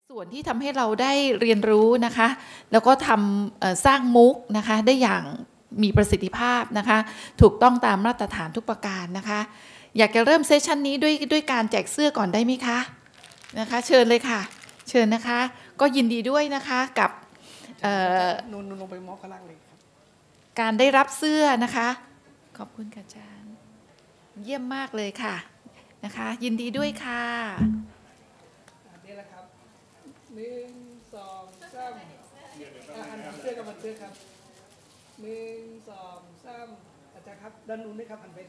ส่วนที่ทำให้เราได้เรียนรู้นะคะแล้วก็ทำสร้างมุกนะคะได้อย่างมีประสิทธิภาพนะคะถูกต้องตามมาตรฐานทุกประการนะคะอยากจะเริ่มเซสชันนี้ด้วยการแจกเสื้อก่อนได้ไหมคะนะคะเชิญเลยค่ะเชิญนะคะก็ยินดีด้วยนะคะกับนูนลงไปมอบข้างล่างเลยครับการได้รับเสื้อนะคะขอบคุณค่ะอาจารย์เยี่ยมมากเลยค่ะนะคะยินดีด้วยค่ะนี่แหละครับ1 2 3หันเสื้อกับมันเสื้อครับ1 2 3อาจารย์ครับด้านนู้นด้วยครับหันไป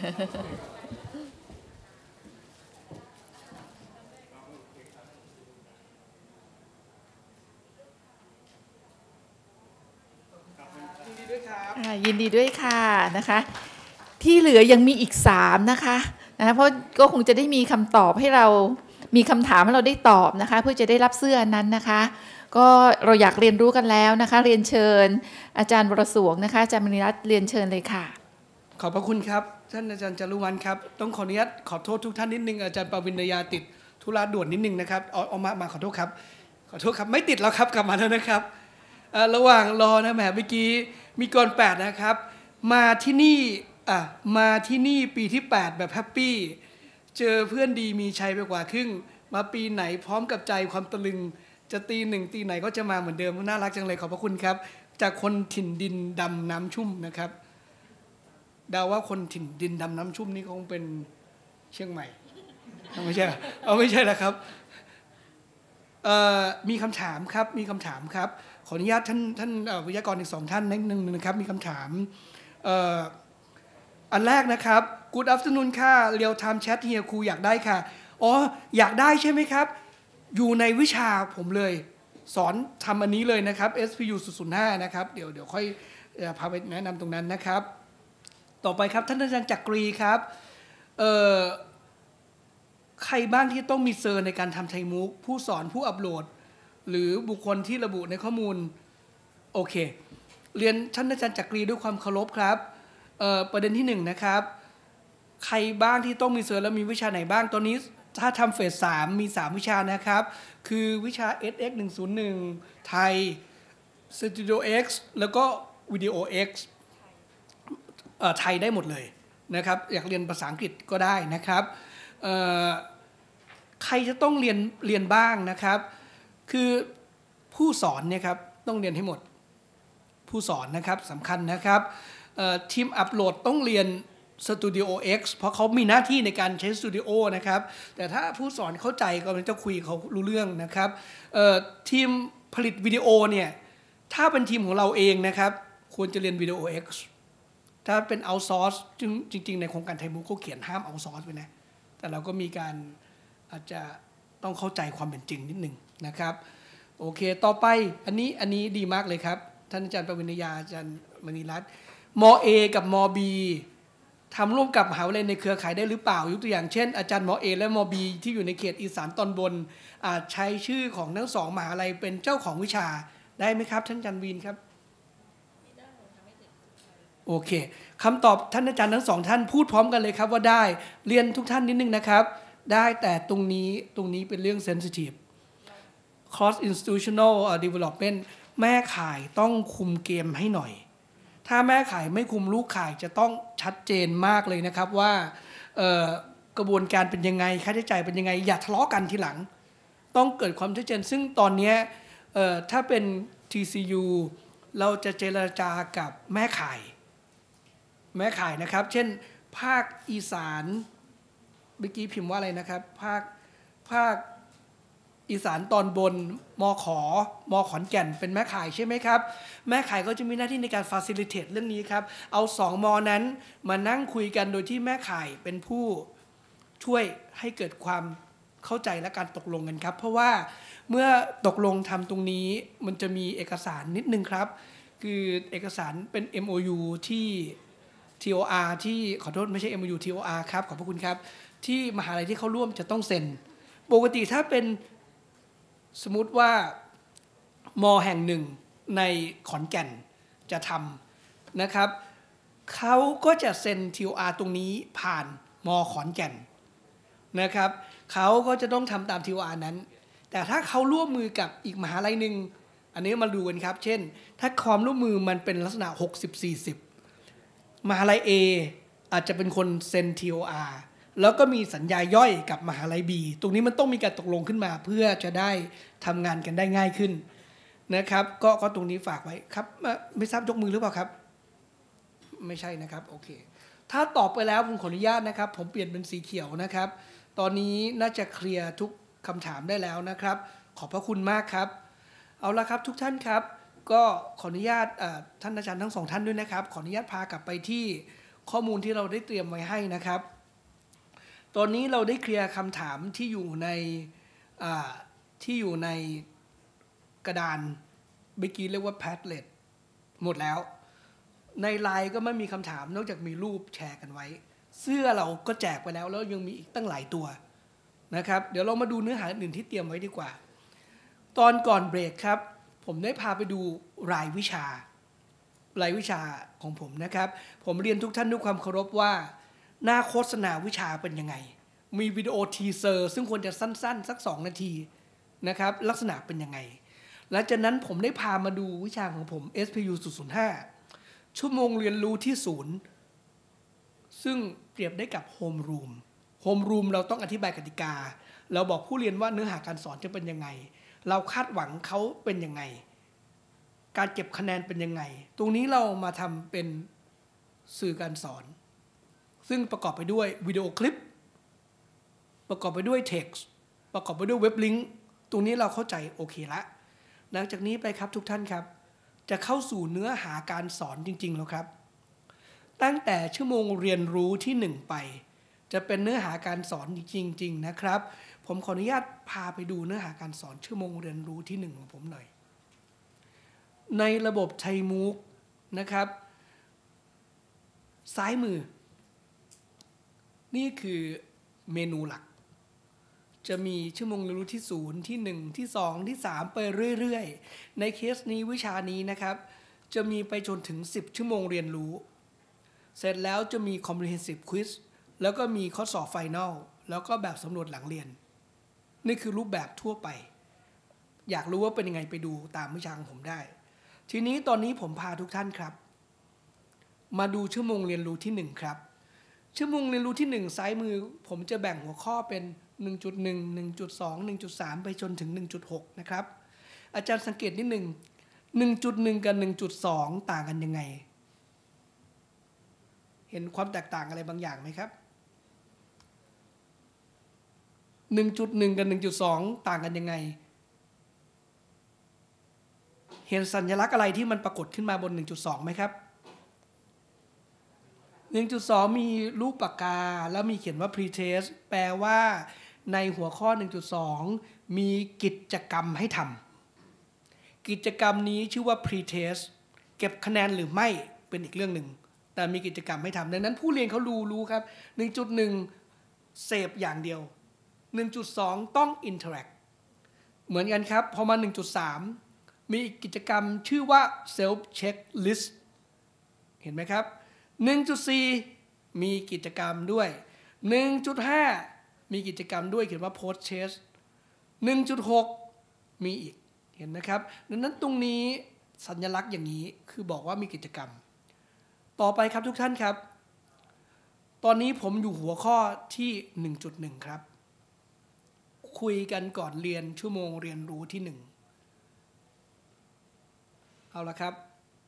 ยินดีด้วยครับยินดีด้วยค่ะนะคะที่เหลือยังมีอีก3นะคะเพราะก็คงจะได้มีคำตอบให้เรามีคำถามให้เราได้ตอบนะคะเพื่อจะได้รับเสื้อนั้นนะคะก็เราอยากเรียนรู้กันแล้วนะคะเรียนเชิญอาจารย์วรสวงนะคะอาจารย์มณีรัตน์เรียนเชิญเลยค่ะขอบพระคุณครับท่านอาจารย์จารุวรรณครับต้องขออนุญาตขอโทษทุกท่านนิดนึงอาจารย์ปวินยาติดธุระด่วนนิดนึงนะครับเอามาขอโทษครับไม่ติดแล้วครับกลับมาแล้วนะครับระหว่างรอนะแหมเมื่อกี้มีก่อน8นะครับมาที่นี่ปีที่8แบบแฮปปี้เจอเพื่อนดีมีชัยไปกว่าครึ่งมาปีไหนพร้อมกับใจความตะลึงจะตีไหนก็จะมาเหมือนเดิมน่ารักจังเลยขอบพระคุณครับจากคนถิ่นดินดำน้ำชุ่มนะครับเดาว่าคนถิ่นดินดำน้ำชุ่มนี่คงเป็นเชียงใหม่ไม่ใช่ไม่ใช่แล้วครับมีคำถามครับขออนุญาตท่านวิทยากรอีก2ท่านนิดนึงนะครับมีคำถามอันแรกนะครับ Good afternoon ค่ะ Real Time Chat เฮียครูอยากได้ค่ะอยากได้ใช่ไหมครับอยู่ในวิชาผมเลยสอนทำอันนี้เลยนะครับ SPU 005นะครับเดี๋ยวค่อยพาไปแนะนำตรงนั้นนะครับต่อไปครับท่านอาจารย์จักรีครับใครบ้างที่ต้องมีเซอร์ในการทำไทมุกผู้สอนผู้อัปโหลดหรือบุคคลที่ระบุในข้อมูลโอเคเรียนท่านอาจารย์จักรีด้วยความเคารพครับประเด็นที่1นะครับใครบ้างที่ต้องมีเซอร์แล้วมีวิชาไหนบ้างตอนนี้ถ้าทำเฟส3มี3วิชานะครับคือวิชา SX 101ไทย Studio X แล้วก็ Video X ไทยได้หมดเลยนะครับอยากเรียนภาษาอังกฤษก็ได้นะครับใครจะต้องเรียนบ้างนะครับคือผู้สอนเนี่ยครับต้องเรียนให้หมดผู้สอนนะครับสำคัญนะครับทีมอัปโหลดต้องเรียน Studio X เพราะเขามีหน้าที่ในการใช้ Studio นะครับแต่ถ้าผู้สอนเข้าใจก็จะคุยเขารู้เรื่องนะครับทีมผลิตวิดีโอเนี่ยถ้าเป็นทีมของเราเองนะครับควรจะเรียน Video X ถ้าเป็น outsource จริงๆในโครงการไทยมุกเขาเขียนห้าม outsource ไปนะแต่เราก็มีการอาจจะต้องเข้าใจความเป็นจริงนิดนึงนะครับโอเคต่อไปอันนี้ดีมากเลยครับท่านอาจารย์ปวินยาอาจารย์มณีรัตน์มอ A กับมอ B ทำร่วมกับมหาวิทยาลัยในเครือข่ายได้หรือเปล่ายกตัวอย่างเช่นอาจารย์มอ A และมอ B ที่อยู่ในเขตอีสานตอนบนอาจใช้ชื่อของทั้ง2มหาวิทยาลัยเป็นเจ้าของวิชาได้ไหมครับท่านอาจารย์วีนครับโอเคคำตอบท่านอาจารย์ทั้ง2ท่านพูดพร้อมกันเลยครับว่าได้เรียนทุกท่านนิดนึงนะครับได้แต่ตรงนี้เป็นเรื่อง sensitive cross institutional development แม่ข่ายต้องคุมเกมให้หน่อยถ้าแม่ข่ายไม่คุมลูกข่ายจะต้องชัดเจนมากเลยนะครับว่ากระบวนการเป็นยังไงค่าใช้จ่ายเป็นยังไงอย่าทะเลาะกันทีหลังต้องเกิดความชัดเจนซึ่งตอนนี้ถ้าเป็น TCU เราจะเจรจากับแม่ข่ายนะครับเช่นภาคอีสานเมื่อกี้พิมพ์ว่าอะไรนะครับภาคอีสานตอนบนมขอนแก่นเป็นแม่ข่ายใช่ไหมครับแม่ข่ายก็จะมีหน้าที่ในการ facilitate เรื่องนี้ครับเอา2มอนั้นมานั่งคุยกันโดยที่แม่ข่ายเป็นผู้ช่วยให้เกิดความเข้าใจและการตกลงกันครับเพราะว่าเมื่อตกลงทำตรงนี้มันจะมีเอกสารนิดนึงครับคือเอกสารเป็น MOU ที่ TOR ที่ขอโทษไม่ใช่ MOU TOR ครับขอบพระคุณครับที่มหาลัยที่เข้าร่วมจะต้องเซ็นปกติถ้าเป็นสมมุติว่ามอแห่งหนึ่งในขอนแก่นจะทำนะครับเขาก็จะเซ็น TOR ตรงนี้ผ่านมอขอนแก่นนะครับเขาก็จะต้องทำตาม TOR นั้นแต่ถ้าเขาร่วมมือกับอีกมหาลัยหนึ่งอันนี้มาดูกันครับเช่นถ้าความร่วมมือมันเป็นลักษณะ60-40มหาลัย A อาจจะเป็นคนเซ็น TOR แล้วก็มีสัญญาย่อยกับมหาลัย B ตรงนี้มันต้องมีการตกลงขึ้นมาเพื่อจะได้ทำงานกันได้ง่ายขึ้นนะครับก็ตรงนี้ฝากไว้ครับไม่ทราบยกมือหรือเปล่าครับไม่ใช่นะครับโอเคถ้าตอบไปแล้วผมขออนุญาตนะครับผมเปลี่ยนเป็นสีเขียวนะครับตอนนี้น่าจะเคลียร์ทุกคำถามได้แล้วนะครับขอบพระคุณมากครับเอาละครับทุกท่านครับก็ขออนุญาตท่านอาจารย์ทั้งสองท่านด้วยนะครับขออนุญาตพากลับไปที่ข้อมูลที่เราได้เตรียมไว้ให้นะครับตอนนี้เราได้เคลียร์คำถามที่อยู่ในกระดานเมื่อกี้เรียกว่า Padlet หมดแล้วในไลน์ก็ไม่มีคำถามนอกจากมีรูปแชร์กันไว้เสื้อเราก็แจกไปแล้วยังมีอีกตั้งหลายตัวนะครับเดี๋ยวเรามาดูเนื้อหาอื่นที่เตรียมไว้ดีกว่าตอนก่อนเบรกครับผมได้พาไปดูรายวิชาของผมนะครับผมเรียนทุกท่านด้วยความเคารพว่าหน้าโฆษณาวิชาเป็นยังไงมีวิดีโอทีเซอร์ซึ่งควรจะสั้นๆสัก2 นาทีนะครับลักษณะเป็นยังไงหลังจากนั้นผมได้พามาดูวิชาของผม SPU 005ชั่วโมงเรียนรู้ที่0ซึ่งเปรียบได้กับโฮมรูมเราต้องอธิบายกติกาเราบอกผู้เรียนว่าเนื้อหาการสอนจะเป็นยังไงเราคาดหวังเขาเป็นยังไงการเก็บคะแนนเป็นยังไงตรงนี้เรามาทำเป็นสื่อการสอนซึ่งประกอบไปด้วยวิดีโอคลิปประกอบไปด้วยเท็กซ์ประกอบไปด้วยเว็บลิงก์ตรงนี้เราเข้าใจโอเคละหลังจากนี้ไปครับทุกท่านครับจะเข้าสู่เนื้อหาการสอนจริงๆแล้วครับตั้งแต่ชั่วโมงเรียนรู้ที่1ไปจะเป็นเนื้อหาการสอนจริงๆนะครับผมขออนุญาตพาไปดูเนื้อหาการสอนชั่วโมงเรียนรู้ที่1ของผมหน่อยในระบบไทมูกนะครับซ้ายมือนี่คือเมนูหลักจะมีชั่วโมงเรียนรู้ที่0ที่1ที่2ที่3ไปเรื่อยๆในเคสนี้วิชานี้นะครับจะมีไปจนถึง10ชั่วโมงเรียนรู้เสร็จแล้วจะมี comprehensive quiz แล้วก็มีข้อสอบ final แล้วก็แบบสำรวจหลังเรียนนี่คือรูปแบบทั่วไปอยากรู้ว่าเป็นยังไงไปดูตามวิชาของผมได้ทีนี้ตอนนี้ผมพาทุกท่านครับมาดูชั่วโมงเรียนรู้ที่1ครับชั่วโมงเรียนรู้ที่1ซ้ายมือผมจะแบ่งหัวข้อเป็น 1.1 1.2 1.3 ไปจนถึง 1.6 นะครับอาจารย์สังเกตนิดนึง 1.1 กับ 1.2 ต่างกันยังไงเห็นความแตกต่างอะไรบางอย่างไหมครับ 1.1 กับ 1.2 ต่างกันยังไงเห็นสัญลักษณ์อะไรที่มันปรากฏขึ้นมาบน 1.2 ไหมครับ 1.2 มีรูปปากกาแล้วมีเขียนว่า pre-test แปลว่าในหัวข้อ 1.2 มีกิจกรรมให้ทำกิจกรรมนี้ชื่อว่า pre-test เก็บคะแนนหรือไม่เป็นอีกเรื่องหนึ่งแต่มีกิจกรรมให้ทำดังนั้นผู้เรียนเขารู้ครับ 1.1 เสพอย่างเดียว 1.2 ต้อง interact เหมือนกันครับพอมา 1.3 มีอีกกิจกรรมชื่อว่า self checklist เห็นไหมครับ 1.4 มีกิจกรรมด้วย 1.5 มีกิจกรรมด้วยเขียนว่า post test 1.6 มีอีกเห็นนะครับดังนั้นตรงนี้สัญลักษณ์อย่างนี้คือบอกว่ามีกิจกรรมต่อไปครับทุกท่านครับตอนนี้ผมอยู่หัวข้อที่ 1.1 ครับคุยกันก่อนเรียนชั่วโมงเรียนรู้ที่1เอาละครับ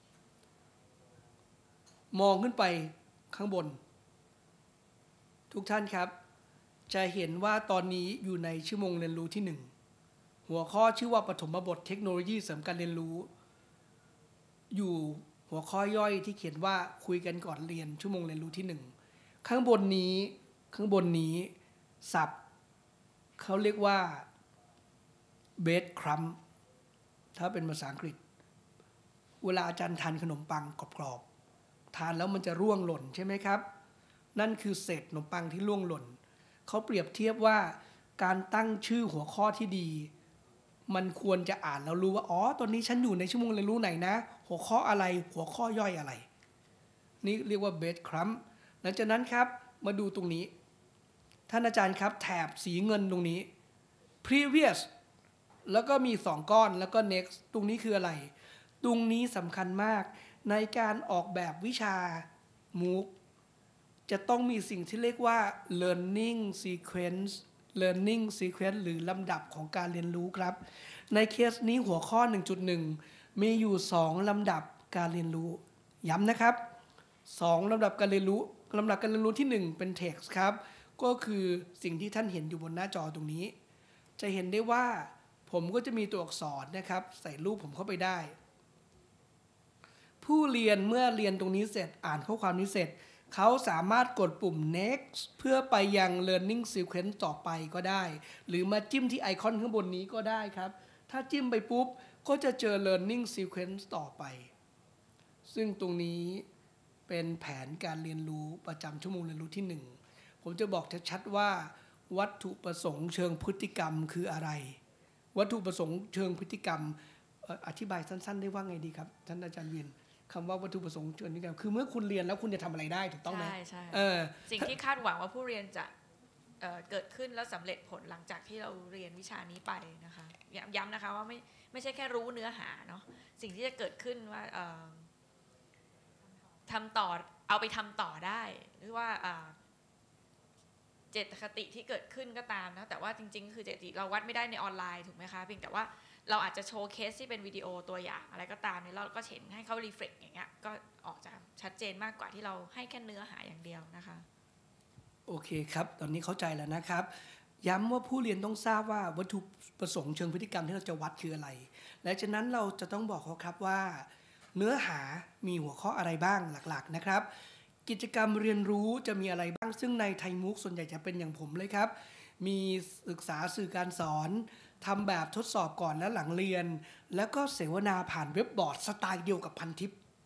มองขึ้นไปข้างบนทุกท่านครับจะเห็นว่าตอนนี้อยู่ในชั่วโมงเรียนรู้ที่1หัวข้อชื่อว่าปฐมบทเทคโนโลยีเสริมการเรียนรู้อยู่หัวข้อย่อยที่เขียนว่าคุยกันก่อนเรียนชั่วโมงเรียนรู้ที่1ข้างบนนี้ศัพท์เขาเรียกว่า bread crumb ถ้าเป็นภาษาอังกฤษเวลาอาจารย์ทานขนมปังกรอบๆทานแล้วมันจะร่วงหล่นใช่ไหมครับนั่นคือเศษขนมปังที่ร่วงหล่นเขาเปรียบเทียบว่าการตั้งชื่อหัวข้อที่ดีมันควรจะอ่านแล้วรู้ว่าอ๋อตอนนี้ฉันอยู่ในชั่วโมงเรียนรู้ไหนนะหัวข้ออะไรหัวข้อย่อยอะไรนี่เรียกว่า bread crumb หลังจากนั้นครับมาดูตรงนี้ท่านอาจารย์ครับแถบสีเงินตรงนี้ previous แล้วก็มี2ก้อนแล้วก็ next ตรงนี้คืออะไรตรงนี้สำคัญมากในการออกแบบวิชา MOOC จะต้องมีสิ่งที่เรียกว่า learning sequence หรือลำดับของการเรียนรู้ครับในเคสนี้หัวข้อ 1.1 มีอยู่2ลำดับการเรียนรู้ย้ำนะครับ2ลำดับการเรียนรู้ลำดับการเรียนรู้ที่1เป็น text ครับก็คือสิ่งที่ท่านเห็นอยู่บนหน้าจอตรงนี้จะเห็นได้ว่าผมก็จะมีตัวอักษรนะครับใส่รูปผมเข้าไปได้ผู้เรียนเมื่อเรียนตรงนี้เสร็จอ่านข้อความนี้เสร็จเขาสามารถกดปุ่ม next เพื่อไปยัง learning sequence ต่อไปก็ได้หรือมาจิ้มที่ไอคอนข้างบนนี้ก็ได้ครับถ้าจิ้มไปปุ๊บก็จะเจอ learning sequence ต่อไปซึ่งตรงนี้เป็นแผนการเรียนรู้ประจำชั่วโมงเรียนรู้ที่1ผมจะบอกชัดๆว่าวัตถุประสงค์เชิงพฤติกรรมคืออะไรวัตถุประสงค์เชิงพฤติกรรมอธิบายสั้นๆได้ว่าไงดีครับท่านอาจารย์เวียนคำว่าวัตถุประสงค์เชิงพฤติกรรมคือเมื่อคุณเรียนแล้วคุณจะทำอะไรได้ถูกต้องไหมใช่สิ่งที่คาดหวังว่าผู้เรียนจะเกิดขึ้นแล้วสำเร็จผลหลังจากที่เราเรียนวิชานี้ไปนะคะย้ำนะคะว่าไม่ใช่แค่รู้เนื้อหาเนาะสิ่งที่จะเกิดขึ้นว่าทำต่อเอาไปทำต่อได้หรือว่าเจตคติที่เกิดขึ้นก็ตามนะแต่ว่าจริงๆคือเจตคติเราวัดไม่ได้ในออนไลน์ถูกไหมคะเพียงแต่ว่าเราอาจจะโชว์เคสที่เป็นวิดีโอตัวอย่างอะไรก็ตามเนี่ยเราก็เห็นให้เขารีเฟล็กอย่างเงี้ยก็ออกจะชัดเจนมากกว่าที่เราให้แค่เนื้อหาอย่างเดียวนะคะโอเคครับตอนนี้เข้าใจแล้วนะครับย้ำว่าผู้เรียนต้องทราบว่าวัตถุประสงค์เชิงพฤติกรรมที่เราจะวัดคืออะไรและฉะนั้นเราจะต้องบอกเขาครับว่าเนื้อหามีหัวข้ออะไรบ้างหลักๆนะครับกิจกรรมเรียนรู้จะมีอะไรบ้างซึ่งในไทยมุกส่วนใหญ่จะเป็นอย่างผมเลยครับมีศึกษาสื่อการสอนทำแบบทดสอบก่อนและหลังเรียนแล้วก็เสวนาผ่านเว็บบอร์ดสไตล์เดียวกับพันทิป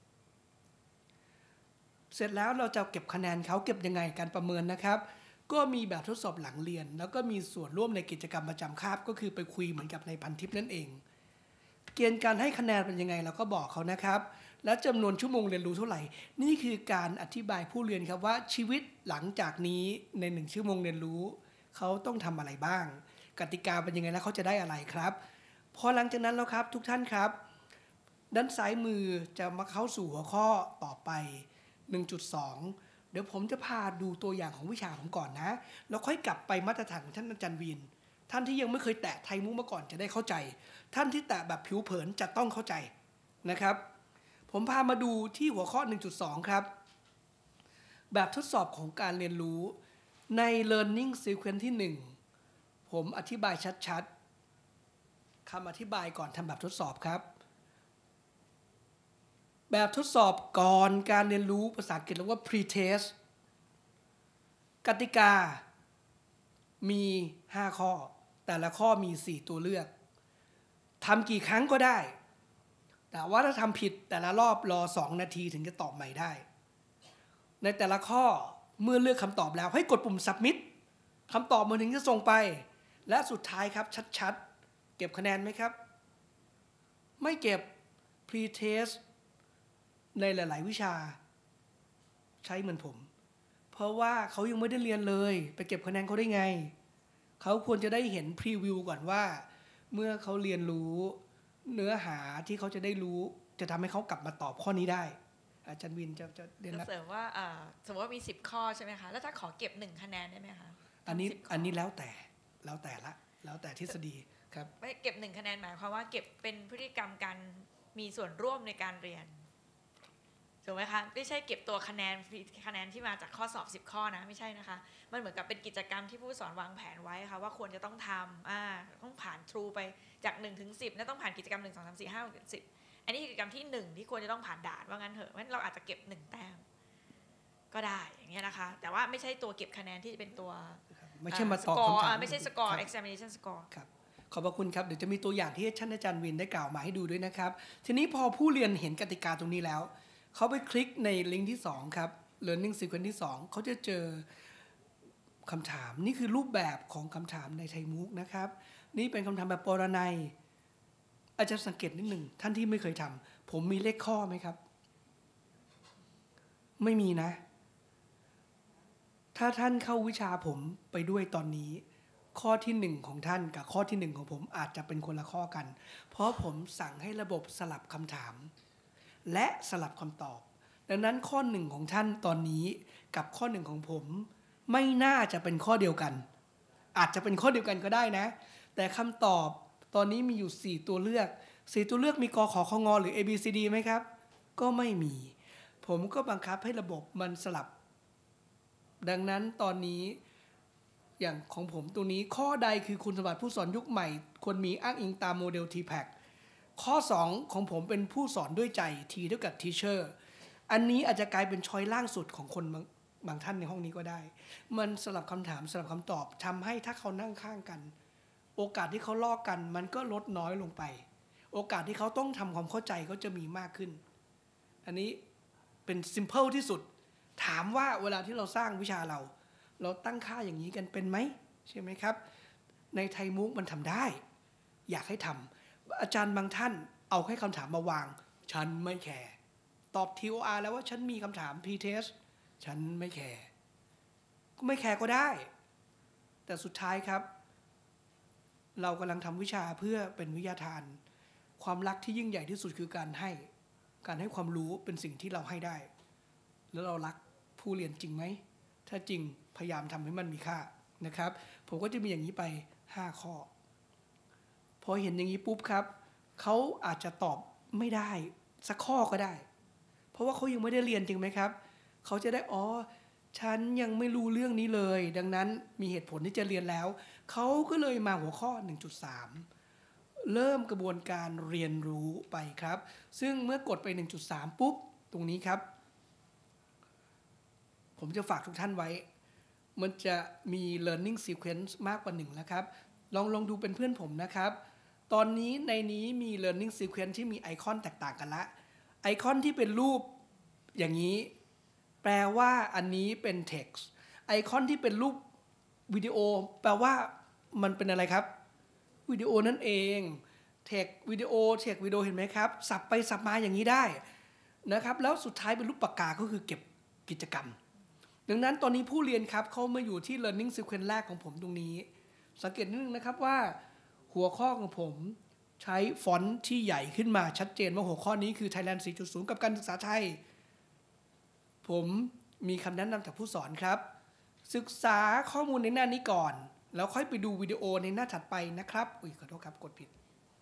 เสร็จแล้วเราจะเก็บคะแนนเขาเก็บยังไงการประเมินนะครับก็มีแบบทดสอบหลังเรียนแล้วก็มีส่วนร่วมในกิจกรรมประจำคาบก็คือไปคุยเหมือนกับในพันทิปนั่นเองเกณฑ์การให้คะแนนเป็นยังไงเราก็บอกเขานะครับและจำนวนชั่วโมงเรียนรู้เท่าไหร่นี่คือการอธิบายผู้เรียนครับว่าชีวิตหลังจากนี้ใน1ชั่วโมงเรียนรู้เขาต้องทำอะไรบ้างกติกาเป็นยังไงแล้วเขาจะได้อะไรครับพอหลังจากนั้นแล้วครับทุกท่านครับด้านซ้ายมือจะมาเข้าสู่หัวข้อต่อไป 1.2 เดี๋ยวผมจะพาดูตัวอย่างของวิชาผมก่อนนะแล้วค่อยกลับไปมาตรฐานของท่านอาจารย์วีนท่านที่ยังไม่เคยแตะไทยมุกมาก่อนจะได้เข้าใจท่านที่แตะแบบผิวเผินจะต้องเข้าใจนะครับผมพามาดูที่หัวข้อ 1.2 ครับแบบทดสอบของการเรียนรู้ใน learning sequence ที่ 1ผมอธิบายชัดๆคำอธิบายก่อนทำแบบทดสอบครับแบบทดสอบก่อนการเรียนรู้ภาษาอังกฤษเรียกว่า pre-test กติกามี5ข้อแต่ละข้อมี4ตัวเลือกทำกี่ครั้งก็ได้แต่ว่าถ้าทำผิดแต่ละรอบรอ2นาทีถึงจะตอบใหม่ได้ในแต่ละข้อเมื่อเลือกคำตอบแล้วให้กดปุ่ม submit คำตอบมันถึงจะส่งไปและสุดท้ายครับชัดๆเก็บคะแนนไหมครับไม่เก็บ pre-test ในหลายๆวิชาใช้เหมือนผมเพราะว่าเขายังไม่ได้เรียนเลยไปเก็บคะแนนเขาได้ไงเขาควรจะได้เห็นพรีวิวก่อนว่าเมื่อเขาเรียนรู้เนื้อหาที่เขาจะได้รู้จะทำให้เขากลับมาตอบข้อนี้ได้อาจารย์วินจะเรียนเสริมว่าสมมติว่ามี10ข้อใช่ไหมคะแล้วถ้าขอเก็บ1คะแนนได้ไหมคะอันนี้แล้วแต่ทฤษฎีครับไม่เก็บ1คะแนนหมายความว่าเก็บเป็นพฤติกรรมการมีส่วนร่วมในการเรียนถูกไหมคะไม่ใช่เก็บตัวคะแนนที่มาจากข้อสอบ10ข้อนะไม่ใช่นะคะมันเหมือนกับเป็นกิจกรรมที่ผู้สอนวางแผนไว้ค่ะว่าควรจะต้องทำต้องผ่านทรูไปจาก1 ถึง 10แล้วต้องผ่านกิจกรรม1 2 3 4 5 6 7 10อันนี้กิจกรรมที่1ที่ควรจะต้องผ่านด่านว่างั้นเถอะเพราะฉะนั้นเราอาจจะเก็บ1แต้มก็ได้อย่างเงี้ยนะคะแต่ว่าไม่ใช่ตัวเก็บคะแนนที่จะเป็นตัวไม่ใช่มาตอบคำถามไม่ใช่สกอร์ examination score ครับขอบพระคุณครับเดี๋ยวจะมีตัวอย่างที่ท่านอาจารย์วินได้กล่าวมาให้ดูด้วยนะครับทีนี้พอผู้เรียนเห็นกติกาตรงนี้แล้วเขาไปคลิกในลิงก์ที่2ครับ learning sequence ที่2เขาจะเจอคำถามนี่คือรูปแบบของคำถามในไทยมุกนะครับนี่เป็นคำถามแบบปรนัยอาจารย์สังเกตนิดหนึ่งท่านที่ไม่เคยทำผมมีเลขข้อไหมครับไม่มีนะถ้าท่านเข้าวิชาผมไปด้วยตอนนี้ข้อที่1ของท่านกับข้อที่1ของผมอาจจะเป็นคนละข้อกันเพราะผมสั่งให้ระบบสลับคำถามและสลับคำตอบดังนั้นข้อ1ของท่านตอนนี้กับข้อ1ของผมไม่น่าจะเป็นข้อเดียวกันอาจจะเป็นข้อเดียวกันก็ได้นะแต่คำตอบตอนนี้มีอยู่4ตัวเลือก4ตัวเลือกมีกขงหรือ A B C D ไหมครับก็ไม่มีผมก็บังคับให้ระบบมันสลับดังนั้นตอนนี้อย่างของผมตัวนี้ข้อใดคือคุณสมบัติผู้สอนยุคใหม่ควรมีอ้างอิงตามโมเดล TPACK ข้อ2ของผมเป็นผู้สอนด้วยใจ T เท่ากับ Teacher อันนี้อาจจะกลายเป็นช้อยล่างสุดของคนบางท่านในห้องนี้ก็ได้มันสลับคำถามสลับคำตอบทำให้ถ้าเขานั่งข้างกันโอกาสที่เขาลอกกันมันก็ลดน้อยลงไปโอกาสที่เขาต้องทำความเข้าใจก็จะมีมากขึ้นอันนี้เป็น simple ที่สุดถามว่าเวลาที่เราสร้างวิชาเราตั้งค่าอย่างนี้กันเป็นไหมใช่ไหมครับในไทยมุกมันทำได้อยากให้ทำอาจารย์บางท่านเอาแค่คำถามมาวางฉันไม่แคร์ตอบ TOR แล้วว่าฉันมีคำถาม P-test ฉันไม่แคร์ก็ไม่แคร์ก็ได้แต่สุดท้ายครับเรากำลังทำวิชาเพื่อเป็นวิทยาทานความรักที่ยิ่งใหญ่ที่สุดคือการให้ความรู้เป็นสิ่งที่เราให้ได้แล้วเรารักผู้เรียนจริงไหมถ้าจริงพยายามทำให้มันมีค่านะครับผมก็จะมีอย่างนี้ไป5ข้อพอเห็นอย่างนี้ปุ๊บครับเขาอาจจะตอบไม่ได้สักข้อก็ได้เพราะว่าเขายังไม่ได้เรียนจริงไหมครับเขาจะได้ฉันยังไม่รู้เรื่องนี้เลยดังนั้นมีเหตุผลที่จะเรียนแล้วเขาก็เลยมาหัวข้อ 1.3 เริ่มกระบวนการเรียนรู้ไปครับซึ่งเมื่อกดไป 1.3 ปุ๊บตรงนี้ครับผมจะฝากทุกท่านไว้มันจะมี learning sequence มากกว่า1แล้วครับลองดูเป็นเพื่อนผมนะครับตอนนี้ในนี้มี learning sequence ที่มีไอคอนแตกต่างกันละไอคอนที่เป็นรูปอย่างนี้แปลว่าอันนี้เป็น text ไอคอนที่เป็นรูปวิดีโอแปลว่ามันเป็นอะไรครับวิดีโอนั่นเองtext วิดีโอเห็นไหมครับสับไปสับมาอย่างนี้ได้นะครับแล้วสุดท้ายเป็นรูปปากกาก็คือเก็บกิจกรรมดังนั้นตอนนี้ผู้เรียนครับเขามาอยู่ที่ learning sequence แรกของผมตรงนี้สังเกตนิดนึงนะครับว่าหัวข้อของผมใช้ฟอนต์ที่ใหญ่ขึ้นมาชัดเจนว่าหัวข้อนี้คือ Thailand 4.0 กับการศึกษาไทยผมมีคำแนะนำจากผู้สอนครับศึกษาข้อมูลในหน้านี้ก่อนแล้วค่อยไปดูวิดีโอในหน้าถัดไปนะครับขอโทษครับกดผิด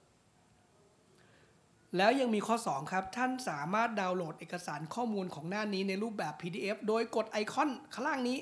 แล้วยังมีข้อ2ครับท่านสามารถดาวน์โหลดเอกสารข้อมูลของหน้านี้ในรูปแบบ PDF โดยกดไอคอนข้างล่างนี้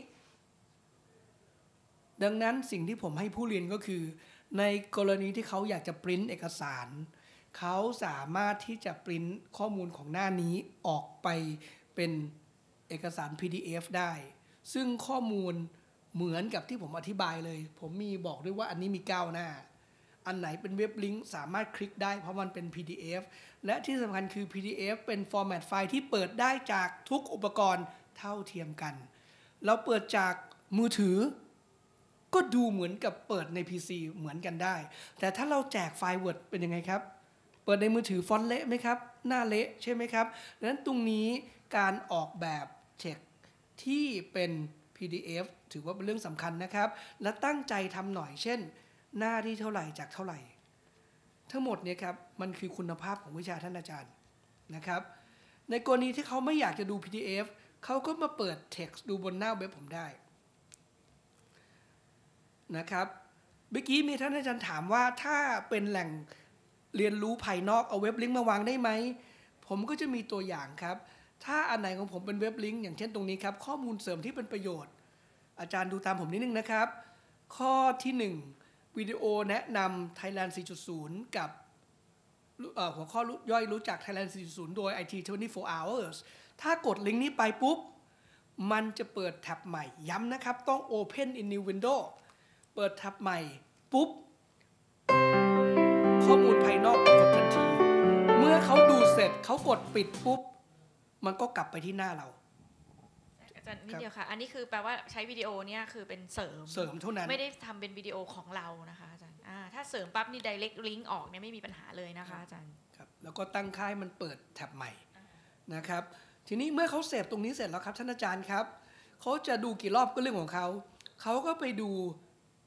ดังนั้นสิ่งที่ผมให้ผู้เรียนก็คือในกรณีที่เขาอยากจะปริ้นเอกสารเขาสามารถที่จะปริ้นข้อมูลของหน้านี้ออกไปเป็นเอกสาร PDF ได้ซึ่งข้อมูลเหมือนกับที่ผมอธิบายเลยผมมีบอกด้วยว่าอันนี้มี9หน้าอันไหนเป็นเว็บลิงก์สามารถคลิกได้เพราะมันเป็น PDF และที่สำคัญคือ PDF เป็นฟอร์แมตไฟล์ที่เปิดได้จากทุกอุปกรณ์เท่าเทียมกันเราเปิดจากมือถือก็ดูเหมือนกับเปิดใน PC เหมือนกันได้แต่ถ้าเราแจกไฟล์ Word เป็นยังไงครับเปิดในมือถือฟอนต์เละไหมครับหน้าเละใช่ไหมครับดังนั้นตรงนี้การออกแบบเช็คที่เป็น PDF ถือว่าเป็นเรื่องสำคัญนะครับและตั้งใจทำหน่อยเช่นหน้าที่เท่าไหร่จากเท่าไหร่ทั้งหมดเนี่ยครับมันคือคุณภาพของวิชาท่านอาจารย์นะครับในกรณีที่เขาไม่อยากจะดู PDF เขาก็มาเปิด text ดูบนหน้าเว็บผมได้นะครับเมื่อกี้มีท่านอาจารย์ถามว่าถ้าเป็นแหล่งเรียนรู้ภายนอกเอาเว็บลิงก์มาวางได้ไหมผมก็จะมีตัวอย่างครับถ้าอันไหนของผมเป็นเว็บลิงก์อย่างเช่นตรงนี้ครับข้อมูลเสริมที่เป็นประโยชน์อาจารย์ดูตามผมนิดนึงนะครับข้อที่1วิดีโอแนะนำ Thailand 4.0 กับหัวข้อย่อยรู้จัก Thailand 4.0 โดย IT 24 hours ถ้ากดลิงก์นี้ไปปุ๊บมันจะเปิดแท็บใหม่ย้ำนะครับต้อง Open in New Window เปิดแท็บใหม่ปุ๊บข้อมูลภายนอกปรากฏทันทีเมื่อเขาดูเสร็จเขากดปิดปุ๊บมันก็กลับไปที่หน้าเราอาจารย์นิดเดียวค่ะอันนี้คือแปลว่าใช้วิดีโอเนี่ยคือเป็นเสริมเท่านั้นไม่ได้ทำเป็นวิดีโอของเรานะคะอาจารย์ถ้าเสริมปั๊บนี่ direct link ออกเนี่ยไม่มีปัญหาเลยนะคะอาจารย์ครับแล้วก็ตั้งค่าให้มันเปิดแท็บใหม่นะครับทีนี้เมื่อเขาเสพตรงนี้เสร็จแล้วครับท่านอาจารย์ครับเขาจะดูกี่รอบก็เรื่องของเขาก็ไปดู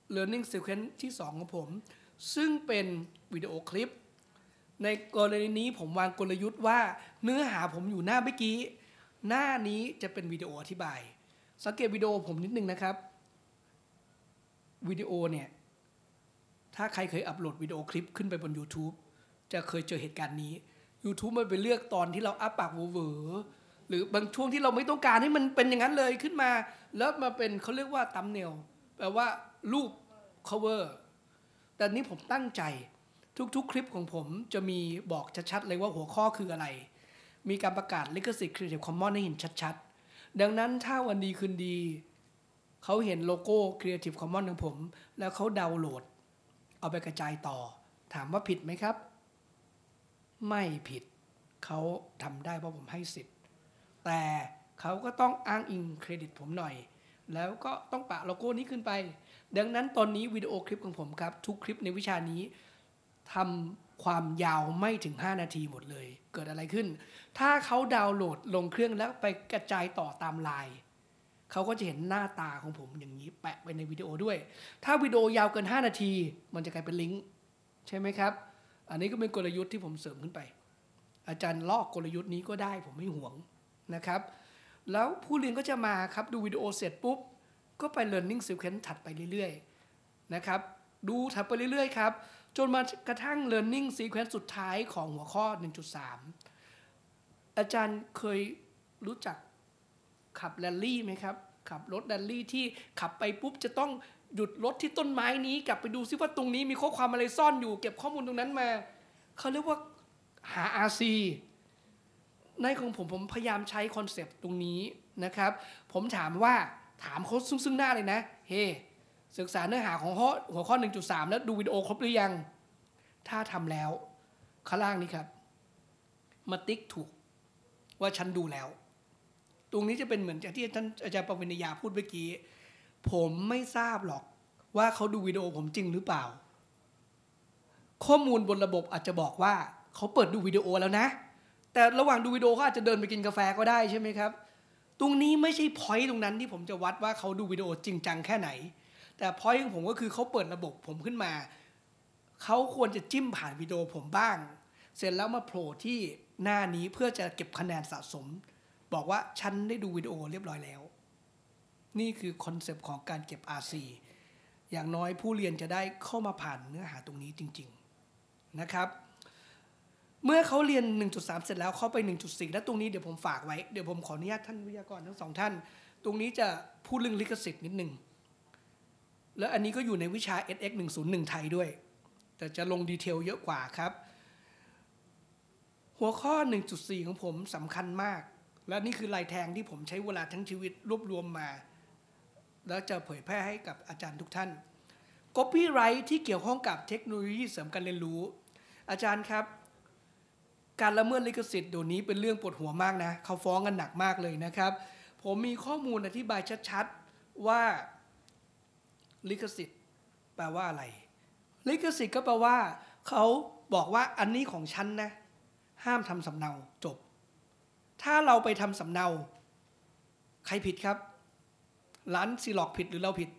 learning sequence ที่2ของผมซึ่งเป็นวิดีโอคลิปในกรณีนี้ผมวางกลยุทธ์ว่าเนื้อหาผมอยู่หน้าเมื่อกี้หน้านี้จะเป็นวิดีโออธิบายสังเกตวิดีโอผมนิดนึงนะครับวิดีโอเนี่ยถ้าใครเคยอัปโหลดวิดีโอคลิปขึ้นไปบน YouTube จะเคยเจอเหตุการณ์นี้ YouTube มันไปเลือกตอนที่เราอ้าปากเวอร์หรือบางช่วงที่เราไม่ต้องการให้มันเป็นอย่างนั้นเลยขึ้นมาแล้วมาเป็นเขาเรียกว่าthumbnailเนลแปลว่ารูป cover แต่นี้ผมตั้งใจทุกๆคลิปของผมจะมีบอกชัดๆเลยว่าหัวข้อคืออะไรมีการประกาศลิขสิทธิ์ Creative Commons ให้เห็นชัดๆดังนั้นถ้าวันดีคืนดีเขาเห็นโลโก้ Creative Commons ของผมแล้วเขาดาวน์โหลดเอาไปกระจายต่อถามว่าผิดไหมครับไม่ผิดเขาทำได้เพราะผมให้สิทธิ์แต่เขาก็ต้องอ้างอิงเครดิตผมหน่อยแล้วก็ต้องปะโลโก้นี้ขึ้นไปดังนั้นตอนนี้วิดีโอคลิปของผมครับทุกคลิปในวิชานี้ทำความยาวไม่ถึง5นาทีหมดเลยเกิดอะไรขึ้นถ้าเขาดาวน์โหลดลงเครื่องแล้วไปกระจายต่อตามไลน์เขาก็จะเห็นหน้าตาของผมอย่างนี้แปะไปในวิดีโอด้วยถ้าวิดีโอยาวเกิน5นาทีมันจะกลายเป็นลิงก์ใช่ไหมครับอันนี้ก็เป็นกลยุทธ์ที่ผมเสริมขึ้นไปอาจารย์ลอกกลยุทธ์นี้ก็ได้ผมไม่ห่วงนะครับแล้วผู้เรียนก็จะมาครับดูวิดีโอเสร็จปุ๊บก็ไป learning sequence ถัดไปเรื่อยๆนะครับดูถัดไปเรื่อยๆครับจนมากระทั่ง learning sequence สุดท้ายของหัวข้อ 1.3 อาจารย์เคยรู้จักขับแรลลี่ไหมครับขับรถแรลลี่ที่ขับไปปุ๊บจะต้องหยุดรถที่ต้นไม้นี้กลับไปดูซิว่าตรงนี้มีข้อความอะไรซ่อนอยู่เก็บข้อมูลตรงนั้นมาเขาเรียกว่าหา RC ในของผมพยายามใช้คอนเซปต์ตรงนี้นะครับผมถามเขาซึ่งหน้าเลยนะเฮ้ศึกษาเนื้อหาของหัวข้อ 1.3 แล้วดูวิดีโอครบหรือยังถ้าทำแล้วข้างล่างนี้ครับมาติ๊กถูกว่าฉันดูแล้วตรงนี้จะเป็นเหมือนที่ท่านอาจารย์ปวิญญาพูดเมื่อกี้ผมไม่ทราบหรอกว่าเขาดูวิดีโอผมจริงหรือเปล่าข้อมูลบนระบบอาจจะบอกว่าเขาเปิดดูวิดีโอแล้วนะแต่ระหว่างดูวิดีโอเขาอาจจะเดินไปกินกาแฟก็ได้ใช่ไหมครับตรงนี้ไม่ใช่พอยต์ตรงนั้นที่ผมจะวัดว่าเขาดูวิดีโอจริงจังแค่ไหนแต่พอยต์ของผมก็คือเขาเปิดระบบผมขึ้นมาเขาควรจะจิ้มผ่านวิดีโอผมบ้างเสร็จแล้วมาโผล่ที่หน้านี้เพื่อจะเก็บคะแนนสะสมบอกว่าฉันได้ดูวิดีโอเรียบร้อยแล้วนี่คือคอนเซปต์ของการเก็บ RC อย่างน้อยผู้เรียนจะได้เข้ามาผ่านเนื้อหาตรงนี้จริงๆนะครับเมื่อเขาเรียน 1.3 เสร็จแล้วเขาไป 1.4 แล้วตรงนี้เดี๋ยวผมฝากไว้เดี๋ยวผมขออนุญาตท่านวิทยากรทั้งสองท่านตรงนี้จะพูดเรื่องลิขสิทธิ์นิดนึงแล้วอันนี้ก็อยู่ในวิชา SX 101 ไทยด้วยแต่จะลงดีเทลเยอะกว่าครับหัวข้อ 1.4 ของผมสำคัญมากและนี่คือลายแทงที่ผมใช้เวลาทั้งชีวิตรวบรวมมาแล้วจะเผยแพร่ให้กับอาจารย์ทุกท่าน Copyright ที่เกี่ยวข้องกับเทคโนโลยีเสริมการเรียนรู้อาจารย์ครับการละเมิดลิขสิทธิ์เดี๋ยวนี้เป็นเรื่องปวดหัวมากนะเขาฟ้องกันหนักมากเลยนะครับผมมีข้อมูลอธิบายชัดๆว่าลิขสิทธิ์แปลว่าอะไรลิขสิทธิ์ก็แปลว่าเขาบอกว่าอันนี้ของฉันนะห้ามทำสำเนาจบถ้าเราไปทำสำเนาใครผิดครับร้านซีล็อกผิดหรือเราผิด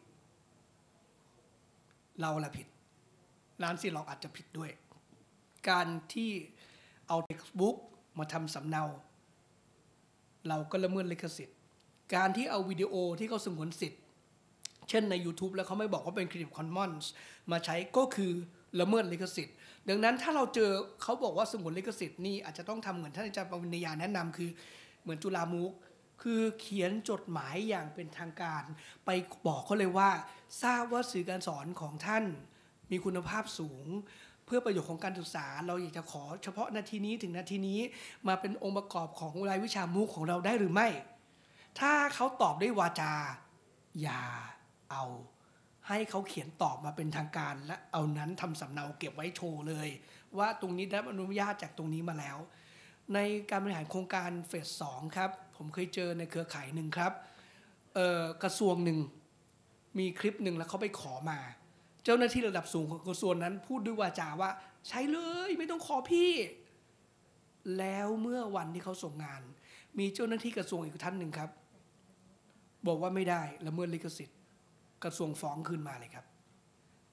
เราแหละผิดร้านซีล็อกอาจจะผิดด้วยการที่เอา textbook มาทำสำเนาเราก็ละเมิดลิขสิทธิ์การที่เอาวิดีโอที่เขาสงวนสิทธิ์เช่นใน YouTube แล้วเขาไม่บอกว่าเป็น Creative Commons มาใช้ก็คือละเมิดลิขสิทธิ์ดังนั้นถ้าเราเจอเขาบอกว่าสงวนลิขสิทธิ์นี่อาจจะต้องทำเหมือนท่านอาจารย์ปวิญญาแนะนำคือเหมือนจุฬามุกคือเขียนจดหมายอย่างเป็นทางการไปบอกเขาเลยว่าทราบว่าสื่อการสอนของท่านมีคุณภาพสูงเพื่อประโยชน์ของการศึกษาเราอยากจะขอเฉพาะนาทีนี้ถึงนาทีนี้มาเป็นองค์ประกอบของรายวิชามุกของเราได้หรือไม่ถ้าเขาตอบด้วยวาจาอย่าเอาให้เขาเขียนตอบมาเป็นทางการและเอานั้นทำสำเนาเก็บไว้โชว์เลยว่าตรงนี้ได้รับอนุญาตจากตรงนี้มาแล้วในการบริหารโครงการเฟส 2ครับผมเคยเจอในเครือข่ายหนึ่งครับกระทรวงหนึ่งมีคลิปหนึ่งแล้วเขาไปขอมาเจ้าหน้าที่ระดับสูงของกระทรวงนั้นพูดด้วยวาจาว่าใช้เลยไม่ต้องขอพี่แล้วเมื่อวันที่เขาส่งงานมีเจ้าหน้าที่กระทรวงอีกท่านหนึ่งครับบอกว่าไม่ได้ละเมิดลิขสิทธิ์กระทรวงฟ้องคืนมาเลยครับ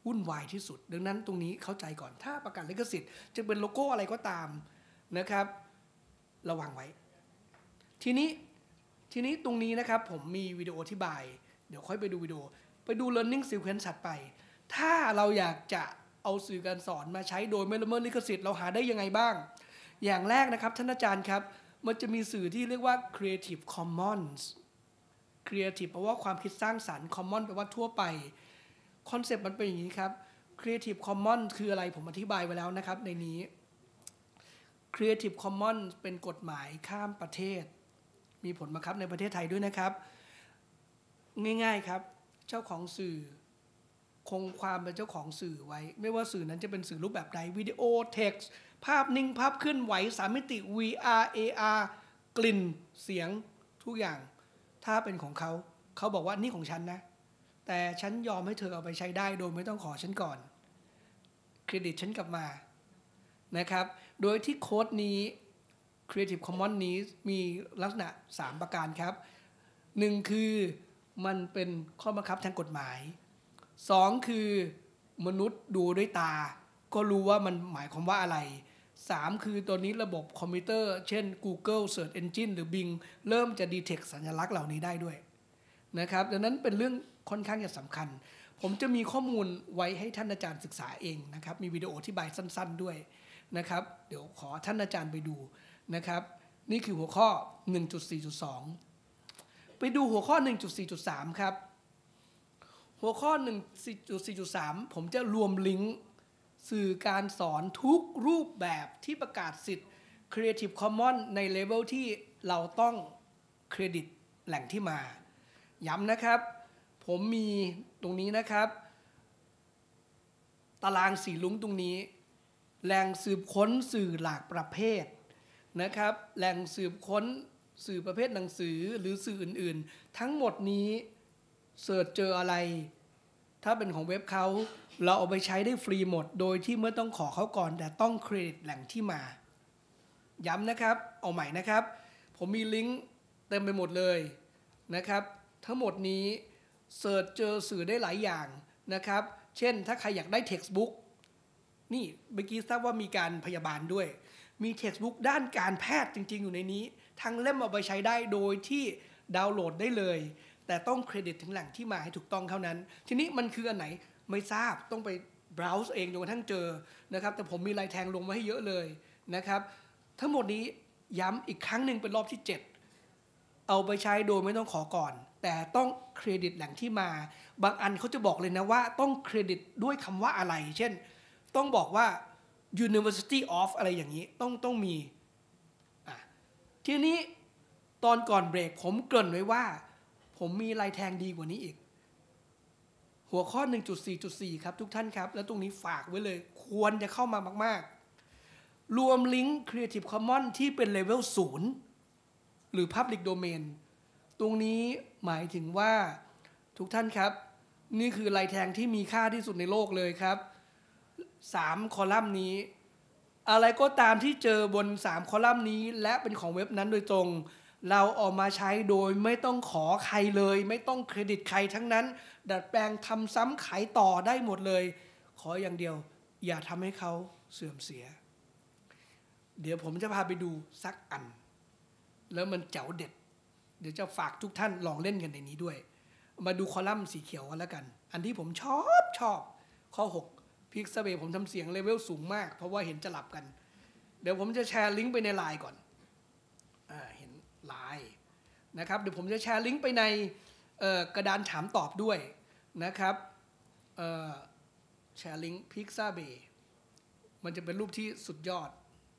วุ่นวายที่สุดดังนั้นตรงนี้เข้าใจก่อนถ้าประกาศลิขสิทธิ์จะเป็นโลโก้อะไรก็ตามนะครับระวังไว้ทีนี้ตรงนี้นะครับผมมีวิดีโออธิบายเดี๋ยวค่อยไปดูวิดีโอไปดู learning sequence ถัดไปถ้าเราอยากจะเอาสื่อการสอนมาใช้โดยไม่ละเมิดลิขสิทธิ์เราหาได้ยังไงบ้างอย่างแรกนะครับท่านอาจารย์ครับมันจะมีสื่อที่เรียกว่า Creative Commons Creative แปลว่าความคิดสร้างสรรค์ Common แปลว่าทั่วไปคอนเซปต์มันเป็นอย่างนี้ครับ Creative Commons คืออะไรผมอธิบายไว้แล้วนะครับในนี้ Creative Commons เป็นกฎหมายข้ามประเทศมีผลบังคับในประเทศไทยด้วยนะครับง่ายๆครับเจ้าของสื่อคงความเป็นเจ้าของสื่อไว้ไม่ว่าสื่อนั้นจะเป็นสื่อรูปแบบใดวิดีโอเท็กซ์ภาพนิ่งภาพเคลื่อนไหว3 มิติ VR AR กลิ่นเสียงทุกอย่างถ้าเป็นของเขาบอกว่านี่ของฉันนะแต่ฉันยอมให้เธอเอาไปใช้ได้โดยไม่ต้องขอฉันก่อนเครดิตฉันกลับมานะครับโดยที่โค้ดนี้ Creative Commons นี้มีลักษณะ3ประการครับ1คือมันเป็นข้อบังคับทางกฎหมาย2คือมนุษย์ดูด้วยตาก็รู้ว่ามันหมายความว่าอะไร3คือตัวนี้ระบบคอมพิวเตอร์เช่น Google Search Engine หรือ Bing เริ่มจะ detect สัญลักษณ์เหล่านี้ได้ด้วยนะครับดังนั้นเป็นเรื่องค่อนข้างจะสำคัญผมจะมีข้อมูลไว้ให้ท่านอาจารย์ศึกษาเองนะครับมีวิดีโออธิบายสั้นๆด้วยนะครับเดี๋ยวขอท่านอาจารย์ไปดูนะครับนี่คือหัวข้อ 1.4.2 ไปดูหัวข้อ 1.4.3 ครับหัวข้อ 1.4.3 ผมจะรวมลิงก์สื่อการสอนทุกรูปแบบที่ประกาศสิทธิ์ Creative Commons ในเลเวลที่เราต้องเครดิตแหล่งที่มาย้ำนะครับผมมีตรงนี้นะครับตารางสีลุ้งตรงนี้แหล่งสืบค้นสื่อหลากประเภทนะครับแหล่งสืบค้นสื่อประเภทหนังสือหรือสื่ออื่นๆทั้งหมดนี้เสิร์ชเจออะไรถ้าเป็นของเว็บเขาเราเอาไปใช้ได้ฟรีหมดโดยที่ไม่ต้องขอเขาก่อนแต่ต้องเครดิตแหล่งที่มาย้ำนะครับเอาใหม่นะครับผมมีลิงก์เต็มไปหมดเลยนะครับทั้งหมดนี้เสิร์ชเจอสื่อได้หลายอย่างนะครับเช่นถ้าใครอยากได้ textbook นี่เมื่อกี้ทราบว่ามีการพยาบาลด้วยมี textbook ด้านการแพทย์จริงๆอยู่ในนี้ทั้งเล่มเอาไปใช้ได้โดยที่ดาวน์โหลดได้เลยแต่ต้องเครดิตถึงแหล่งที่มาให้ถูกต้องเท่านั้นทีนี้มันคืออันไหนไม่ทราบต้องไป browse เองจนกระทั่งเจอนะครับแต่ผมมีลายแทงลงมาให้เยอะเลยนะครับทั้งหมดนี้ย้ำอีกครั้งหนึ่งเป็นรอบที่7เอาไปใช้โดยไม่ต้องขอก่อนแต่ต้องเครดิตแหล่งที่มาบางอันเขาจะบอกเลยนะว่าต้องเครดิตด้วยคำว่าอะไรเช่นต้องบอกว่า University of อะไรอย่างนี้ต้องมีทีนี้ตอนก่อนเบรกผมเกริ่นไว้ว่าผมมีลายแทงดีกว่านี้อีกหัวข้อ 1.4.4 ครับทุกท่านครับแล้วตรงนี้ฝากไว้เลยควรจะเข้ามามากๆรวมลิงก์ Creative Commons ที่เป็นเลเวล0หรือ Public Domain ตรงนี้หมายถึงว่าทุกท่านครับนี่คือลายแทงที่มีค่าที่สุดในโลกเลยครับ3คอลัมน์นี้อะไรก็ตามที่เจอบน3คอลัมน์นี้และเป็นของเว็บนั้นโดยตรงเราออกมาใช้โดยไม่ต้องขอใครเลยไม่ต้องเครดิตใครทั้งนั้นดัดแปลงทำซ้ำขายต่อได้หมดเลยขออย่างเดียวอย่าทำให้เขาเสื่อมเสียเดี๋ยวผมจะพาไปดูสักอันแล้วมันเจ๋วเด็ดเดี๋ยวจะฝากทุกท่านลองเล่นกันในนี้ด้วยมาดูคอลัมน์สีเขียวกันแล้วกันอันที่ผมชอบข้อ6พิกซาเบผมทำเสียงเลเวลสูงมากเพราะว่าเห็นจะหลับกันเดี๋ยวผมจะแชร์ลิงก์ไปในไลน์ก่อนเห็นไลน์นะครับเดี๋ยวผมจะแชร์ลิงก์ไปในกระดานถามตอบด้วยนะครับแชร์ลิงก์พิกซาเบมันจะเป็นรูปที่สุดยอด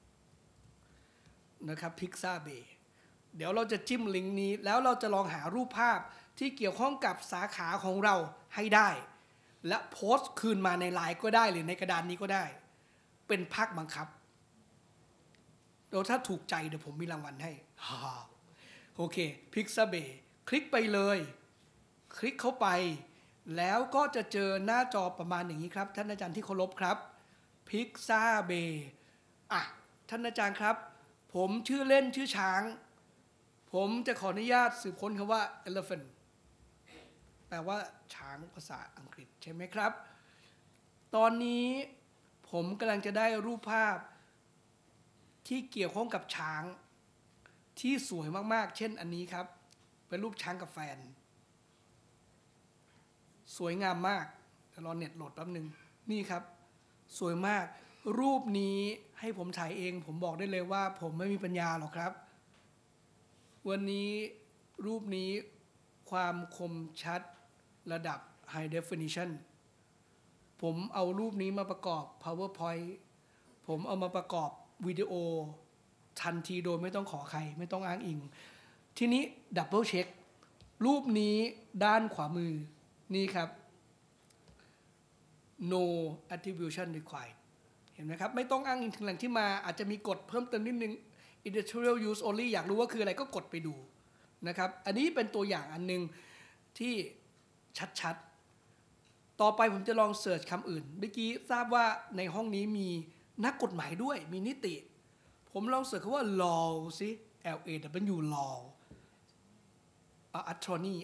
นะครับพิกซาเบเดี๋ยวเราจะจิ้มลิงก์นี้แล้วเราจะลองหารูปภาพที่เกี่ยวข้องกับสาขาของเราให้ได้และโพสต์คืนมาในไลน์ก็ได้หรือในกระดานนี้ก็ได้เป็นภาคบังคับโดยถ้าถูกใจเดี๋ยวผมมีรางวัลให้โอเคพิกซาเบคลิกไปเลยคลิกเข้าไปแล้วก็จะเจอหน้าจอประมาณอย่างนี้ครับท่านอาจารย์ที่เคารพครับพิกซาเบท่านอาจารย์ครับผมชื่อเล่นชื่อช้างผมจะขออนุญาตสืบค้นคำว่า elephant แปลว่าช้างภาษาอังกฤษใช่ไหมครับตอนนี้ผมกำลังจะได้รูปภาพที่เกี่ยวข้องกับช้างที่สวยมากๆเช่นอันนี้ครับเป็นรูปช้างกับแฟนสวยงามมากแต่รอเน็ตโหลดแป๊บนึงนี่ครับสวยมากรูปนี้ให้ผมถ่ายเองผมบอกได้เลยว่าผมไม่มีปัญญาหรอกครับวันนี้รูปนี้ความคมชัดระดับ High Definition ผมเอารูปนี้มาประกอบ PowerPoint ผมเอามาประกอบวิดีโอทันทีโดยไม่ต้องขอใครไม่ต้องอ้างอิงทีนี้ดับเบิลเช็ครูปนี้ด้านขวามือนี่ครับ no attribution required เห็นไหมครับไม่ต้องอ้างอิงถึงแหล่งที่มาอาจจะมีกฎเพิ่มเติมนิดนึง editorial use only อยากรู้ว่าคืออะไรก็กดไปดูนะครับอันนี้เป็นตัวอย่างอันนึงที่ชัดๆต่อไปผมจะลองเสิร์ชคำอื่นเมื่อกี้ทราบว่าในห้องนี้มีนักกฎหมายด้วยมีนิติผมลองเสิร์ชคำว่า law สิ LAW law attorney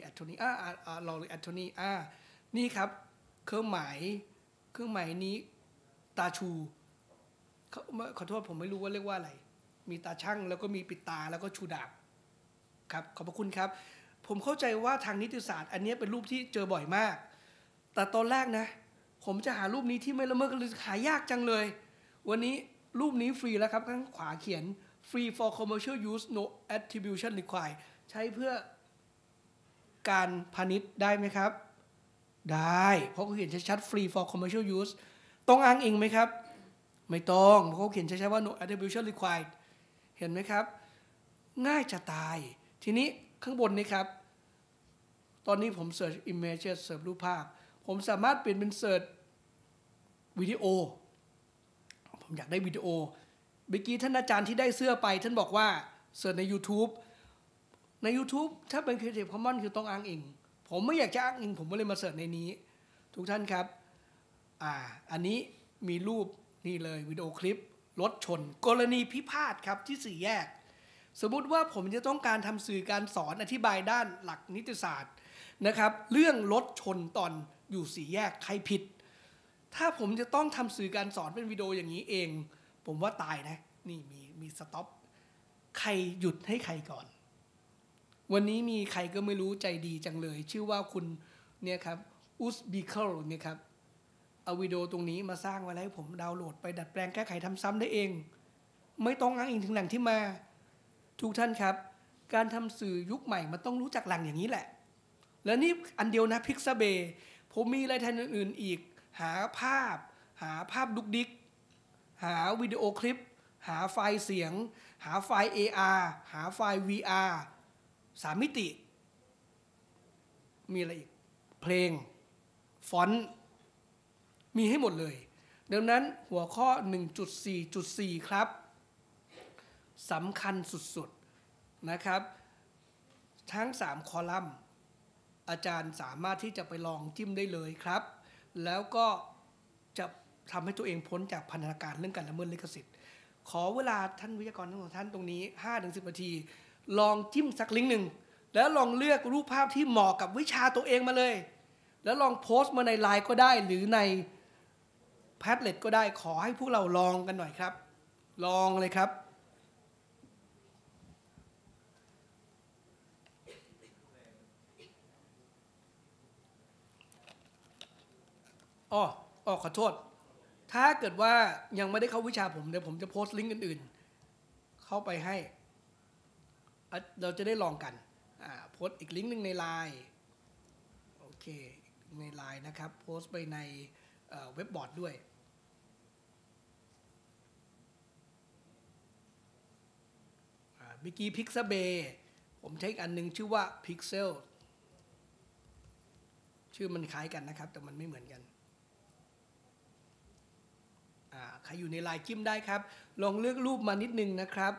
law หรือ attorney นี่ครับเครื่องหมายนี้ตาชูขอโทษผมไม่รู้ว่าเรียกว่าอะไรมีตาช่างแล้วก็มีปิดตาแล้วก็ชูดาบครับขอบพระคุณครับผมเข้าใจว่าทางนิติศาสตร์อันนี้เป็นรูปที่เจอบ่อยมากแต่ตอนแรกนะผมจะหารูปนี้ที่ไม่ละเมิดกันเลยหายากจังเลยวันนี้รูปนี้ฟรีแล้วครับข้างขวาเขียน free for commercial use no attribution required ใช้เพื่อการพาณิชย์ได้ไหมครับได้เพราะเขาเขียนชัดๆ free for commercial use ต้องอ้างอิงไหมครับไม่ต้องเพราะเขาเขียนชัดๆว่า no attribution required เห็นไหมครับง่ายจะตายทีนี้ข้างบนนี้ครับตอนนี้ผมเสิร์ช image เสิร์ชรูปภาพผมสามารถเปลี่ยนเป็นเสิร์ชวิดีโอผมอยากได้วิดีโอเมื่อกี้ท่านอาจารย์ที่ได้เสื้อไปท่านบอกว่าเสิร์ชใน YouTube ถ้าเป็น Creative Commons คือต้องอ้างอิงผมไม่อยากจะอ้างอิงผมก็เลยมาเสิร์ชในนี้ทุกท่านครับอันนี้มีรูปนี่เลยวิดีโอคลิปรถชนกรณีพิพาทครับที่4แยกสมมุติว่าผมจะต้องการทำสื่อการสอนอธิบายด้านหลักนิติศาสตร์นะครับเรื่องรถชนตอนอยู่4แยกใครผิดถ้าผมจะต้องทำสื่อการสอนเป็นวิดีโออย่างนี้เองผมว่าตายนะนี่มีสต็อปใครหยุดให้ใครก่อนวันนี้มีใครก็ไม่รู้ใจดีจังเลยชื่อว่าคุณเนี่ยครับอุสบิเคิลเนี่ยครับเอาวิดีโอตรงนี้มาสร้างไว้แล้วให้ผมดาวน์โหลดไปดัดแปลงแก้ไขทำซ้ำได้เองไม่ต้องอ้างอิงถึงแหล่งที่มาทุกท่านครับการทำสื่อยุคใหม่มันต้องรู้จักแหล่งอย่างนี้แหละแล้วนี่อันเดียวนะพิกซาเบผมมีอะไรแทนอื่นๆอีกหาภาพดุกดิกหาวิดีโอคลิปหาไฟล์เสียงหาไฟล์ AR หาไฟล์ VR 3 มิติมีอะไรอีกเพลงฟอนต์มีให้หมดเลยดังนั้นหัวข้อ 1.4.4 ครับสำคัญสุดๆนะครับทั้ง3คอลัมน์อาจารย์สามารถที่จะไปลองจิ้มได้เลยครับแล้วก็จะทำให้ตัวเองพ้นจากพันธนาการเรื่องการละเมิดลิขสิทธิ์ขอเวลาท่านวิทยากรทั้งสองท่านตรงนี้ 5-10 นาทีลองจิ้มสักลิงก์หนึ่งแล้วลองเลือกรูปภาพที่เหมาะกับวิชาตัวเองมาเลยแล้วลองโพสต์มาในไลน์ก็ได้หรือในแพดเล็ตก็ได้ขอให้พวกเราลองกันหน่อยครับลองเลยครับขอโทษถ้าเกิดว่ายังไม่ได้เข้าวิชาผมเดี๋ยวผมจะโพสต์ลิงก์อื่นๆเข้าไปให้เราจะได้ลองกันโพสต์อีกลิงก์หนึ่งในไลน์โอเคในไลน์นะครับโพสต์ไปในเว็บบอร์ดด้วยเมื่อกี้พิกซาเบผมใช้อีกอันหนึ่งชื่อว่า Pixel ชื่อมันคล้ายกันนะครับแต่มันไม่เหมือนกันใครอยู่ในไลน์จิ้มได้ครับลองเลือกรูปมานิดนึงนะครับ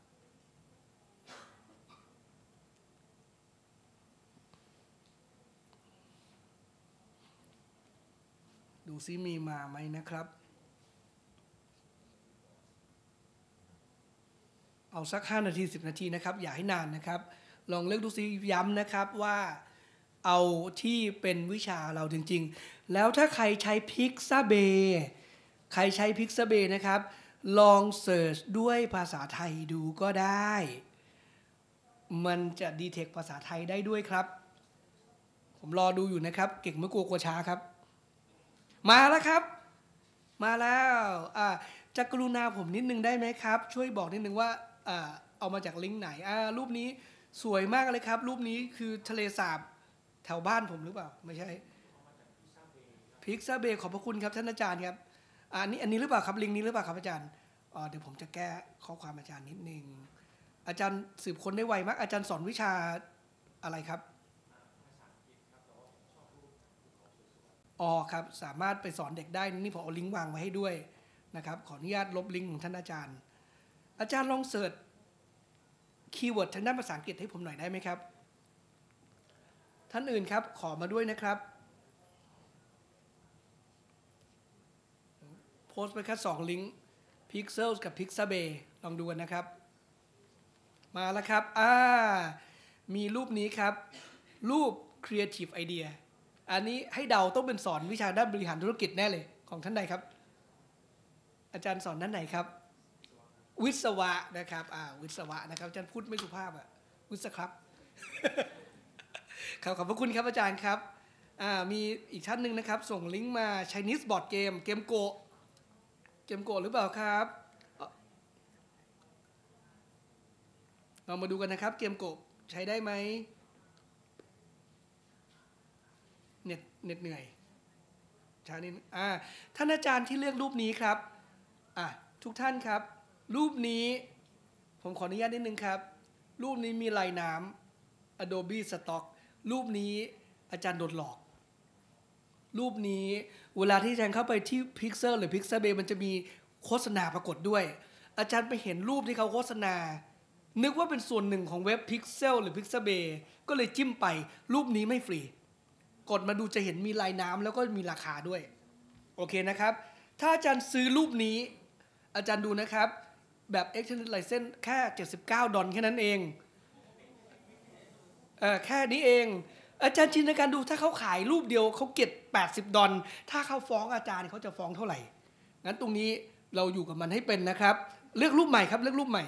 ดูซิมีมาไหมนะครับเอาสัก5 นาที 10 นาทีนะครับอย่าให้นานนะครับลองเลือกดูซิย้ำนะครับว่าเอาที่เป็นวิชาเราจริงแล้วถ้าใครใช้ Pixabay ใครใช้ Pixabay นะครับลองเสิร์ชด้วยภาษาไทยดูก็ได้มันจะดีเทคภาษาไทยได้ด้วยครับผมรอดูอยู่นะครับเก่งเมื่อกลัวกลัวช้าครับมาแล้วครับมาแล้วจะกรุณาผมนิดนึงได้ไหมครับช่วยบอกนิดนึงว่าเอามาจากลิงก์ไหนรูปนี้สวยมากเลยครับรูปนี้คือทะเลสาบแถวบ้านผมหรือเปล่าไม่ใช่พิกซาเบย์ขอบพระคุณครับท่านอาจารย์ครับอันนี้หรือเปล่าครับลิงก์นี้หรือเปล่าครับอาจารย์เดี๋ยวผมจะแก้ข้อความอาจารย์นิดนึงอาจารย์สืบค้นได้ไวมากอาจารย์สอนวิชาอะไรครับครับสามารถไปสอนเด็กได้นี่ผมเอาลิงก์วางไว้ให้ด้วยนะครับขออนุญาตลบลิงก์ของท่านอาจารย์ลองเสิร์ชคีย์เวิร์ดทางด้านภาษาอังกฤษให้ผมหน่อยได้ไหมครับท่านอื่นครับขอมาด้วยนะครับโพสต์ไปแค่2ลิงก์ Pixels กับ Pixabay ลองดูกันนะครับมาแล้วครับมีรูปนี้ครับรูป Creative Idea อันนี้ให้เดาต้องเป็นสอนวิชาด้านบริหารธุรกิจแน่เลยของท่านใดครับอาจารย์สอนด้านไหนครับวิศวะนะครับวิศวะนะครับอาจารย์พูดไม่สุภาพวิศครับ ขอบพระคุณครับอาจารย์ครับมีอีกท่านหนึ่งนะครับส่งลิงก์มา Chinese Board Game เกมโกหรือเปล่าครับเรามาดูกันนะครับเกมโกใช้ได้ไหมเน็ตเหนื่อยช้านิดท่านอาจารย์ที่เลือกรูปนี้ครับทุกท่านครับรูปนี้ผมขออนุญาตนิดนึงครับรูปนี้มีลายน้ำ Adobe Stock รูปนี้อาจารย์โดนหลอกรูปนี้เวลาที่อาจารย์เข้าไปที่ Pixel หรือ Pixabay มันจะมีโฆษณาปรากฏด้วยอาจารย์ไปเห็นรูปที่เขาโฆษณานึกว่าเป็นส่วนหนึ่งของเว็บ Pixel หรือ Pixabay ก็เลยจิ้มไปรูปนี้ไม่ฟรีกดมาดูจะเห็นมีลายน้ำแล้วก็มีราคาด้วยโอเคนะครับถ้าอาจารย์ซื้อรูปนี้อาจารย์ดูนะครับแบบ Extended License แค่$79แค่นั้นเองแค่นี้เองอาจารย์จินตนาการดูถ้าเขาขายรูปเดียวเขาเก็บ$80ถ้าเขาฟ้องอาจารย์เขาจะฟ้องเท่าไหร่งั้นตรงนี้เราอยู่กับมันให้เป็นนะครับเลือกรูปใหม่ครับเลือกรูปใหม่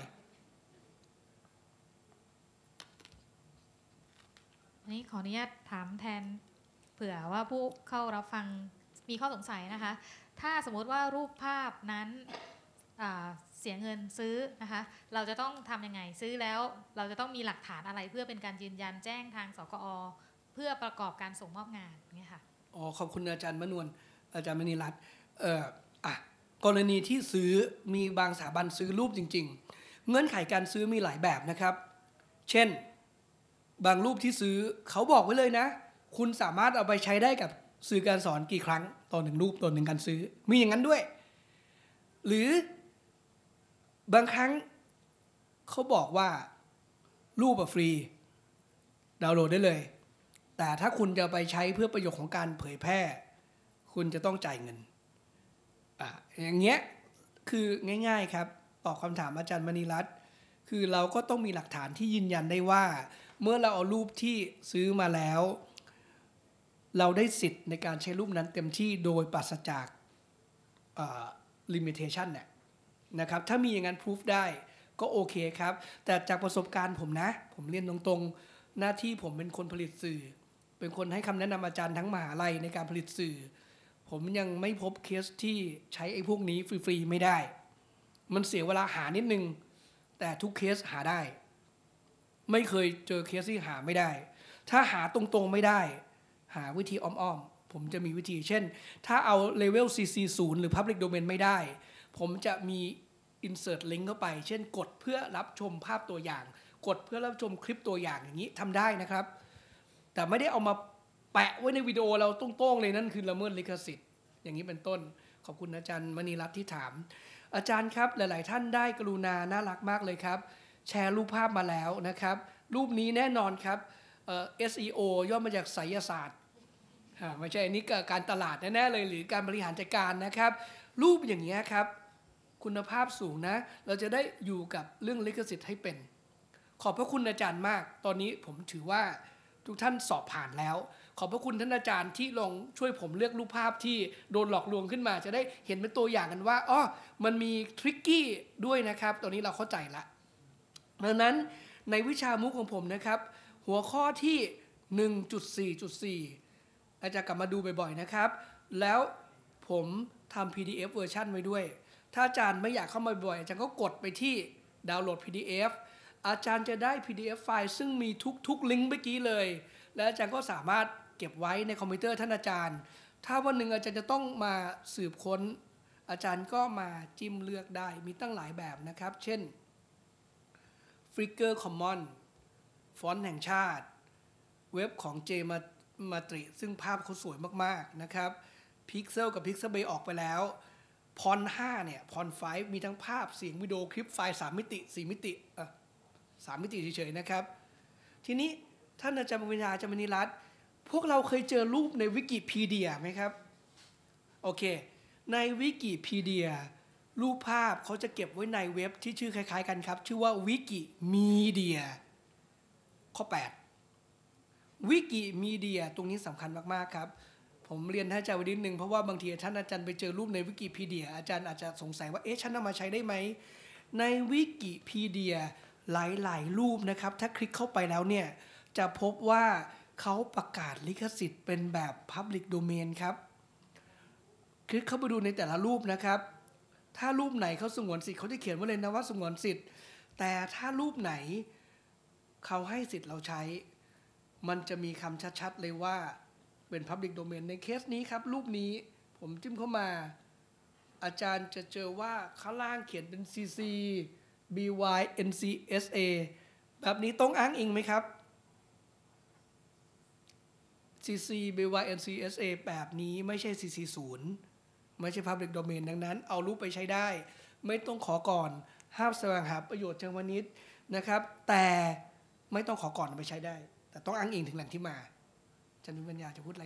นี่ขออนุญาตถามแทนเผื่อว่าผู้เข้ารับฟังมีข้อสงสัยนะคะถ้าสมมติว่ารูปภาพนั้นเสียเงินซื้อนะคะเราจะต้องทำยังไงซื้อแล้วเราจะต้องมีหลักฐานอะไรเพื่อเป็นการยืนยันแจ้งทางสกอเพื่อประกอบการส่งมอบงานเนี่ยค่ะขอบคุณอาจารย์มนวลอาจารย์มณีรัตน์กรณีที่ซื้อมีบางสถาบันซื้อรูปจริงๆเงื่อนไขการซื้อมีหลายแบบนะครับเช่นบางรูปที่ซื้อเขาบอกไว้เลยนะคุณสามารถเอาไปใช้ได้กับสื่อการสอนกี่ครั้งต่อ1รูปต่อ1การซื้อมีอย่างนั้นด้วยหรือบางครั้งเขาบอกว่ารูปฟรีดาวน์โหลดได้เลยแต่ถ้าคุณจะไปใช้เพื่อประโยชน์ของการเผยแพร่คุณจะต้องจ่ายเงินอย่างเงี้ยคือง่ายๆครับตอบคำถามอาจารย์มณีรัตน์คือเราก็ต้องมีหลักฐานที่ยืนยันได้ว่าเมื่อเราเอารูปที่ซื้อมาแล้วเราได้สิทธิ์ในการใช้รูปนั้นเต็มที่โดยปราศจากlimitation เนี่ยนะครับถ้ามีอย่างนั้นพิสูจได้ก็โอเคครับแต่จากประสบการณ์ผมนะผมเรียนตรงๆหน้าที่ผมเป็นคนผลิตสื่อเป็นคนให้คำแนะนำอาจารย์ทั้งมหาลัยในการผลิตสื่อผมยังไม่พบเคสที่ใช้ไอ้พวกนี้ฟรีๆไม่ได้มันเสียเวลาหานิดนึงแต่ทุกเคสหาได้ไม่เคยเจอเคสที่หาไม่ได้ถ้าหาตรงๆไม่ได้หาวิธีอ้อมๆผมจะมีวิธีเช่นถ้าเอา level CC0 หรือ public domain ไม่ได้ผมจะมี insert link เข้าไปเช่นกดเพื่อรับชมภาพตัวอย่างกดเพื่อรับชมคลิปตัวอย่างอย่างนี้ทำได้นะครับแต่ไม่ได้เอามาแปะไว้ในวิดีโอเราตรงๆเลยนั่นคือละเมิดลิขสิทธิ์อย่างนี้เป็นต้นขอบคุณอาจารย์มณีรัตน์ที่ถามอาจารย์ครับหลายๆท่านได้กรุณาน่ารักมากเลยครับแชร์รูปภาพมาแล้วนะครับรูปนี้แน่นอนครับSEO ย่อมาจากไสยศาสตร์ไม่ใช่อันนี้การตลาดแน่ๆเลยหรือการบริหารจัดการนะครับรูปอย่างนี้ครับคุณภาพสูงนะเราจะได้อยู่กับเรื่องลิขสิทธิ์ให้เป็นขอบพระคุณอาจารย์มากตอนนี้ผมถือว่าทุกท่านสอบผ่านแล้วขอบพระคุณท่านอาจารย์ที่ลองช่วยผมเลือกรูปภาพที่โดนหลอกลวงขึ้นมาจะได้เห็นเป็นตัวอย่างกันว่าอ๋อมันมีทริกกี้ด้วยนะครับตอนนี้เราเข้าใจละดังนั้นในวิชามุกของผมนะครับหัวข้อที่ 1.4.4 อาจารย์กลับมาดูบ่อยๆนะครับแล้วผมทำ PDF เวอร์ชันไว้ด้วยถ้าอาจารย์ไม่อยากเข้ามาบ่อยอาจารย์ก็กดไปที่ดาวน์โหลด PDF อาจารย์จะได้ PDF ไฟล์ซึ่งมีทุกลิงก์เมื่อกี้เลยและอาจารย์ก็สามารถเก็บไว้ในคอมพิวเตอร์ท่านอาจารย์ถ้าวันหนึ่งอาจารย์จะต้องมาสืบค้นอาจารย์ก็มาจิ้มเลือกได้มีตั้งหลายแบบนะครับเช่น Flickr Common ฟอนต์แห่งชาติเว็บของ J มาตริซึ่งภาพเขาสวยมากๆนะครับพิกเซลกับ Pixabay ออกไปแล้วพอน5เนี่ยพอน5มีทั้งภาพเสียงวิดีโอคลิปไฟล์3มิติ4มิติ3มิติเฉยๆนะครับทีนี้ท่านอาจารย์ปวิญญาอาจารย์มณีรัตน์พวกเราเคยเจอรูปในวิกิพีเดียไหมครับโอเคในวิกิพีเดียรูปภาพเขาจะเก็บไว้ในเว็บที่ชื่อคล้ายๆกันครับชื่อว่าวิกิมีเดียข้อ8วิกิมีเดียตรงนี้สำคัญมากๆครับผมเรียนท่านอาจารย์ไว้นิดนึงเพราะว่าบางทีท่านอาจารย์ไปเจอรูปในวิกิพีเดียอาจารย์อาจจะสงสัยว่าเอ๊ะฉันนำมาใช้ได้ไหมในวิกิพีเดียหลายๆรูปนะครับถ้าคลิกเข้าไปแล้วเนี่ยจะพบว่าเขาประกาศลิขสิทธิ์เป็นแบบ Public Domain ครับคลิกเข้าไปดูในแต่ละรูปนะครับถ้ารูปไหนเขาสงวนสิทธิ์เขาจะเขียนไว้เลยนะว่าสงวนสิทธิ์แต่ถ้ารูปไหนเขาให้สิทธิ์เราใช้มันจะมีคำชัดๆเลยว่าเป็น Public Domain ในเคสนี้ครับรูปนี้ผมจิ้มเข้ามาอาจารย์จะเจอว่าข้างล่างเขียนเป็น CC BY NCSA แบบนี้ต้องอ้างอิงไหมครับ CC BY NCSA แบบนี้ไม่ใช่ CC0 ไม่ใช่ Public Domain ดังนั้นเอารูปไปใช้ได้ไม่ต้องขอก่อนห้ามแสวงหาประโยชน์เชิงพาณิชย์นะครับแต่ไม่ต้องขอก่อนไปใช้ได้แต่ต้องอ้างอิงถึงแหล่งที่มาอาจารย์ปัญญาจะพูดอะไร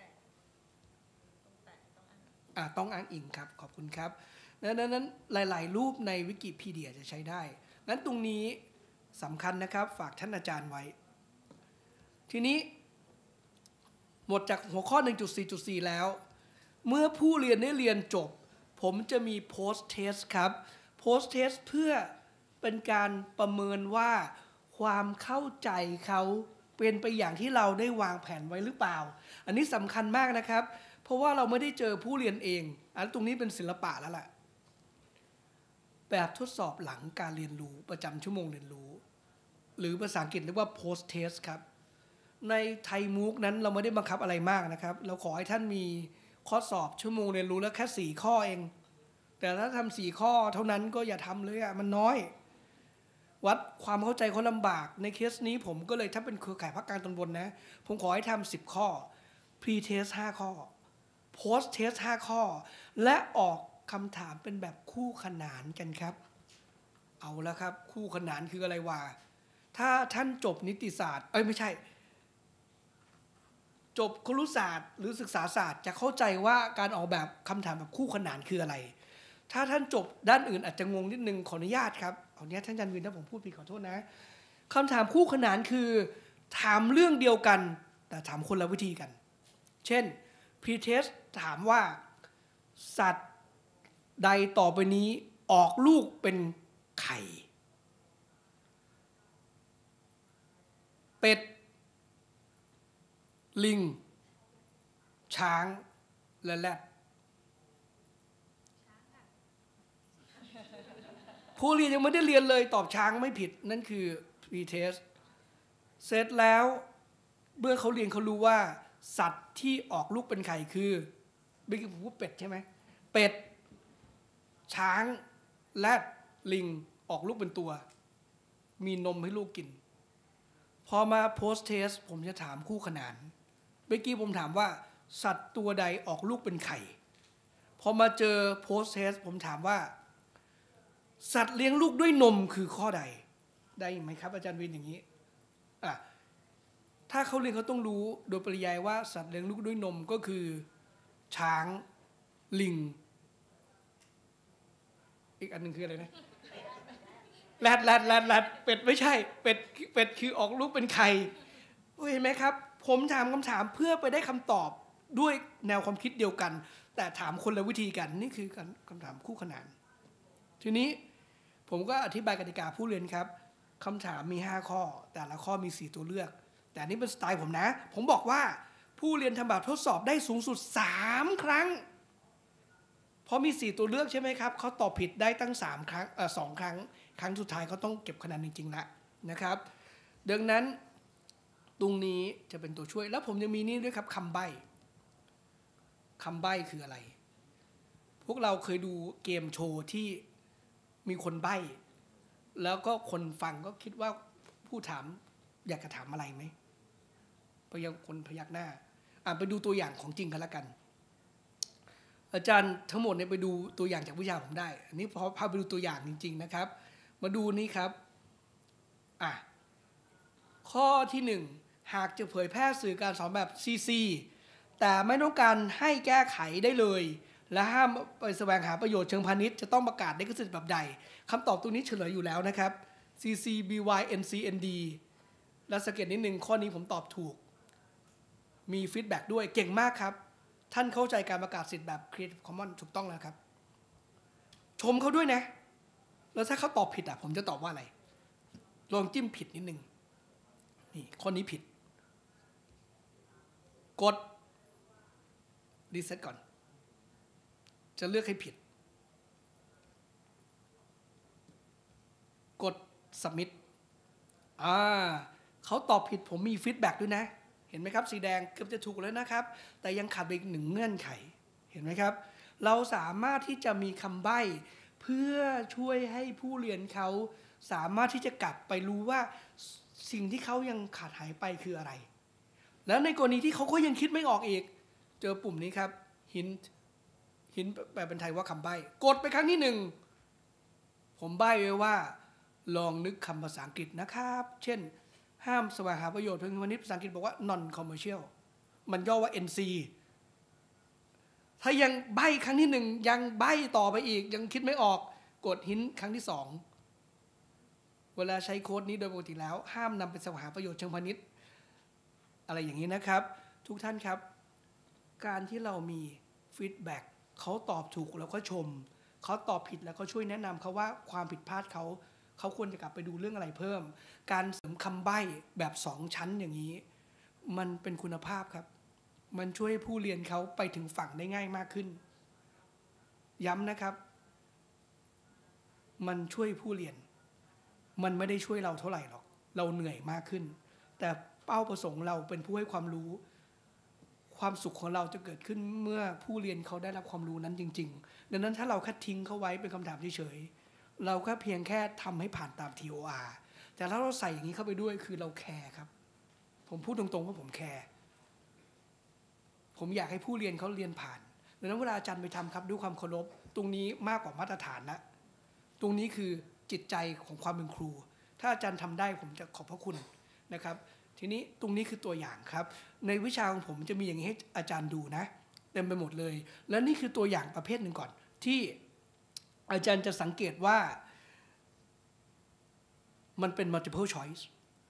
ต้องอ้างอิงครับขอบคุณครับนั้นหลายๆรูปในวิกิพีเดียจะใช้ได้งั้นตรงนี้สำคัญนะครับฝากท่านอาจารย์ไว้ทีนี้หมดจากหัวข้อ 1.4.4 แล้วเมื่อผู้เรียนได้เรียนจบผมจะมี post test ครับ post test เพื่อเป็นการประเมินว่าความเข้าใจเขาเป็นไปอย่างที่เราได้วางแผนไว้หรือเปล่าอันนี้สำคัญมากนะครับเพราะว่าเราไม่ได้เจอผู้เรียนเองตรงนี้เป็นศิลปะแล้วล่ะแบบทดสอบหลังการเรียนรู้ประจำชั่วโมงเรียนรู้หรือภาษาอังกฤษเรียกว่า post test ครับในไทยมูกนั้นเราไม่ได้บังคับอะไรมากนะครับเราขอให้ท่านมีข้อสอบชั่วโมงเรียนรู้แล้วแค่4ข้อเองแต่ถ้าทำ4ข้อเท่านั้นก็อย่าทำเลยมันน้อยวัดความเข้าใจเขาลำบากในเคสนี้ผมก็เลยถ้าเป็นเครือข่ายภาคกลางตอนบนนะผมขอให้ทำ10ข้อ pre test 5ข้อ post test 5ข้อและออกคำถามเป็นแบบคู่ขนานกันครับเอาแล้วครับคู่ขนานคืออะไรวะถ้าท่านจบนิติศาสตร์ไม่ใช่จบครุศาสตร์หรือศึกษาศาสตร์จะเข้าใจว่าการออกแบบคำถามแบบคู่ขนานคืออะไรถ้าท่านจบด้านอื่นอาจจะงงนิดนึงขออนุญาตครับเอาเนี้ยท่านอาจารย์วินถ้าผมพูดผิดขอโทษนะคำถามคู่ขนานคือถามเรื่องเดียวกันแต่ถามคนละวิธีกันเช่น pre-test ถามว่าสัตว์ใดต่อไปนี้ออกลูกเป็นไข่เป็ดลิงช้างและแรดผู้เรียนยังไม่ได้เรียนเลยตอบช้างไม่ผิดนั่นคือ pre-test เสร็จแล้วเมื่อเขาเรียนเขารู้ว่าสัตว์ที่ออกลูกเป็นไข่คือบิ๊กผมพูดเป็ดใช่ไหมเป็ดช้างแรดลิงออกลูกเป็นตัวมีนมให้ลูกกินพอมา post test ผมจะถามคู่ขนานเมื่อกี้ผมถามว่าสัตว์ตัวใดออกลูกเป็นไข่พอมาเจอ post test ผมถามว่าสัตว์เลี้ยงลูกด้วยนมคือข้อใดได้ไหมครับอาจารย์วินอย่างนี้ถ้าเขาเรียนเขาต้องรู้โดยปริยายว่าสัตว์เลี้ยงลูกด้วยนมก็คือช้างลิงอีกอันหนึ่งคืออะไรนะแรดเป็ดไม่ใช่เป็ดคือออกลูกเป็นไข่เห็นไหมครับผมถามคำถามเพื่อไปได้คำตอบด้วยแนวความคิดเดียวกันแต่ถามคนละวิธีกันนี่คือคำถามคู่ขนานทีนี้ผมก็อธิบายกติกาผู้เรียนครับคำถามมี5ข้อแต่ละข้อมี4ตัวเลือกแต่นี่เป็นสไตล์ผมนะผมบอกว่าผู้เรียนทำแบบทดสอบได้สูงสุด3ครั้งเพราะมี4ตัวเลือกใช่ไหมครับเขาตอบผิดได้ตั้ง3ครั้ง2ครั้งครั้งสุดท้ายเขาต้องเก็บคะแนนจริงๆแล้วนะครับดังนั้นตรงนี้จะเป็นตัวช่วยแล้วผมยังมีนี่ด้วยครับคำใบ้คืออะไรพวกเราเคยดูเกมโชว์ที่มีคนใบ้แล้วก็คนฟังก็คิดว่าผู้ถามอยากจะถามอะไรไหมพยังคนพยักหน้าไปดูตัวอย่างของจริงกันละกันอาจารย์ทั้งหมดเนี่ยไปดูตัวอย่างจากวิชาผมได้อันนี้พาไปดูตัวอย่างจริงๆนะครับมาดูนี่ครับข้อที่1หากจะเผยแพร่สื่อการสอนแบบ CC แต่ไม่ต้องการให้แก้ไขได้เลยและห้ามไปแสวงหาประโยชน์เชิงพาณิชย์จะต้องประกาศลิขสิทธิ์แบบใดคำตอบตรงนี้เฉลยอยู่แล้วนะครับ CC BY NC ND และสังเกตนิดนึงข้อนี้ผมตอบถูกมีฟีดแบ็กด้วยเก่งมากครับท่านเข้าใจการประกาศสิทธิ์แบบ Creative Commons ถูกต้องแล้วครับชมเขาด้วยนะแล้วถ้าเขาตอบผิดผมจะตอบว่าอะไรลองจิ้มผิดนิดนึงนี่ข้อนี้ผิดกดรีเซ็ตก่อนจะเลือกให้ผิดกด submit เขาตอบผิดผมมีฟีดแบ็กด้วยนะเห็นไหมครับสีแดงเกือบจะถูกแล้วนะครับแต่ยังขาดไปอีก1เงื่อนไขเห็นไหมครับเราสามารถที่จะมีคำใบ้เพื่อช่วยให้ผู้เรียนเขาสามารถที่จะกลับไปรู้ว่าสิ่งที่เขายังขาดหายไปคืออะไรแล้วในกรณีที่เขาก็ยังคิดไม่ออกอีกเจอปุ่มนี้ครับ hint แปลเป็นไทยว่าคำใบ้กดไปครั้งที่1ผมใบ้ไว้ว่าลองนึกคำภาษาอังกฤษนะครับเช่นห้ามแสวงหาประโยชน์เชิงพาณิชย์ภาษาอังกฤษบอกว่า non commercial มันย่อว่า NC ถ้ายังใบ้ครั้งที่1ยังใบ้ต่อไปอีกยังคิดไม่ออกกด hint ครั้งที่2เวลาใช้โค้ดนี้โดยปกติแล้วห้ามนำไปแสวงหาประโยชน์เชิงพาณิชย์อะไรอย่างนี้นะครับทุกท่านครับการที่เรามีฟีดแบ็กเขาตอบถูกแล้วก็ชมเขาตอบผิดแล้วก็ช่วยแนะนำเขาว่าความผิดพลาดเขาควรจะกลับไปดูเรื่องอะไรเพิ่มการเสริมคำใบ้แบบ2ชั้นอย่างนี้มันเป็นคุณภาพครับมันช่วยผู้เรียนเขาไปถึงฝั่งได้ง่ายมากขึ้นย้ำนะครับมันช่วยผู้เรียนมันไม่ได้ช่วยเราเท่าไหร่หรอกเราเหนื่อยมากขึ้นแต่เป้าประสงค์เราเป็นผู้ให้ความรู้ความสุขของเราจะเกิดขึ้นเมื่อผู้เรียนเขาได้รับความรู้นั้นจริงๆดังนั้นถ้าเราแค่ทิ้งเขาไว้เป็นคำถามเฉยๆเราก็เพียงแค่ทำให้ผ่านตาม TOR แต่ถ้าเราใส่อย่างนี้เข้าไปด้วยคือเราแคร์ครับผมพูดตรงๆว่าผมแคร์ผมอยากให้ผู้เรียนเขาเรียนผ่านดังนั้นเวลาอาจารย์ไปทำครับด้วยความเคารพตรงนี้มากกว่ามาตรฐานนะตรงนี้คือจิตใจของความเป็นครูถ้าอาจารย์ทำได้ผมจะขอบพระคุณนะครับทีนี้ตรงนี้คือตัวอย่างครับในวิชาของผมจะมีอย่างนี้ให้อาจารย์ดูนะเต็มไปหมดเลยและนี่คือตัวอย่างประเภทหนึ่งก่อนที่อาจารย์จะสังเกตว่ามันเป็น multiple choice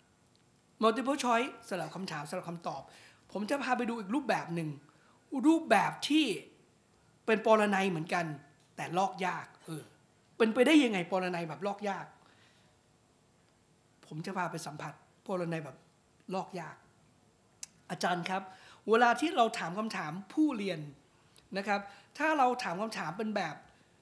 สำหรับคำถามสำหรับคำตอบผมจะพาไปดูอีกรูปแบบหนึ่งรูปแบบที่เป็นปรนัยเหมือนกันแต่ลอกยากเป็นไปได้ยังไงปรนัยแบบลอกยากผมจะพาไปสัมผัสปรนัยแบบลอกยากอาจารย์ครับเวลาที่เราถามคำถามผู้เรียนนะครับถ้าเราถามคำถามเป็นแบบ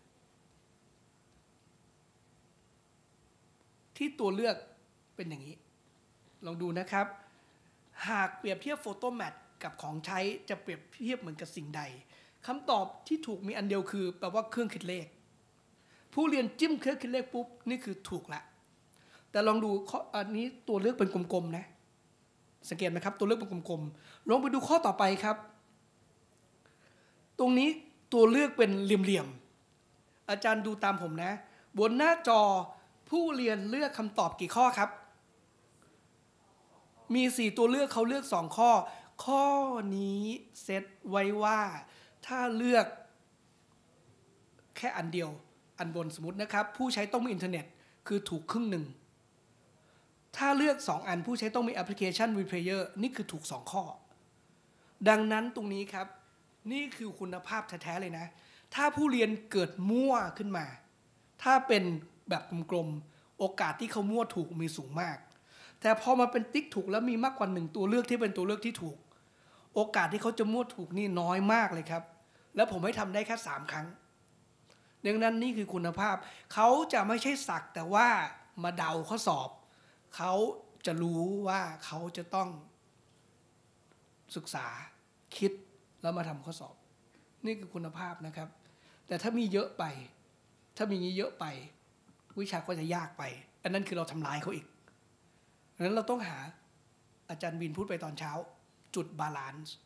ที่ตัวเลือกเป็นอย่างนี้ลองดูนะครับหากเปรียบเทียบโฟโต้แมทกับของใช้จะเปรียบเทียบเหมือนกับสิ่งใดคำตอบที่ถูกมีอันเดียวคือแปลว่าเครื่องคิดเลขผู้เรียนจิ้มเครื่องคิดเลขปุ๊บนี่คือถูกละแต่ลองดูอันนี้ตัวเลือกเป็นกลมๆนะสังเกตไหมครับตัวเลือกเป็นกลมๆลองไปดูข้อต่อไปครับตรงนี้ตัวเลือกเป็นเหลี่ยมๆอาจารย์ดูตามผมนะบนหน้าจอผู้เรียนเลือกคำตอบกี่ข้อครับมี4ตัวเลือกเขาเลือก2ข้อข้อนี้เซตไว้ว่าถ้าเลือกแค่อันเดียวอันบนสมมตินะครับผู้ใช้ต้องมีอินเทอร์เน็ตคือถูกครึ่งหนึ่งถ้าเลือก2อันผู้ใช้ต้องมีแอปพลิเคชัน Replayer นี่คือถูก2ข้อดังนั้นตรงนี้ครับนี่คือคุณภาพแท้ๆเลยนะถ้าผู้เรียนเกิดมั่วขึ้นมาถ้าเป็นแบบกลมๆโอกาสที่เขามั่วถูกมีสูงมากแต่พอมาเป็นติ๊กถูกแล้วมีมากกว่า1ตัวเลือกที่เป็นตัวเลือกที่ถูกโอกาสที่เขาจะมั่วถูกนี่น้อยมากเลยครับแล้วผมให้ทำได้แค่3ครั้งดังนั้นนี่คือคุณภาพเขาจะไม่ใช่สักแต่ว่ามาเดาข้อสอบเขาจะรู้ว่าเขาจะต้องศึกษาคิดแล้วมาทำข้อสอบนี่คือคุณภาพนะครับแต่ถ้ามีเยอะไปถ้ามีเยอะไปวิชาก็จะยากไปอันนั้นคือเราทำลายเขาอีกดังนั้นเราต้องหาอาจารย์วินพูดไปตอนเช้าจุดบาลานซ์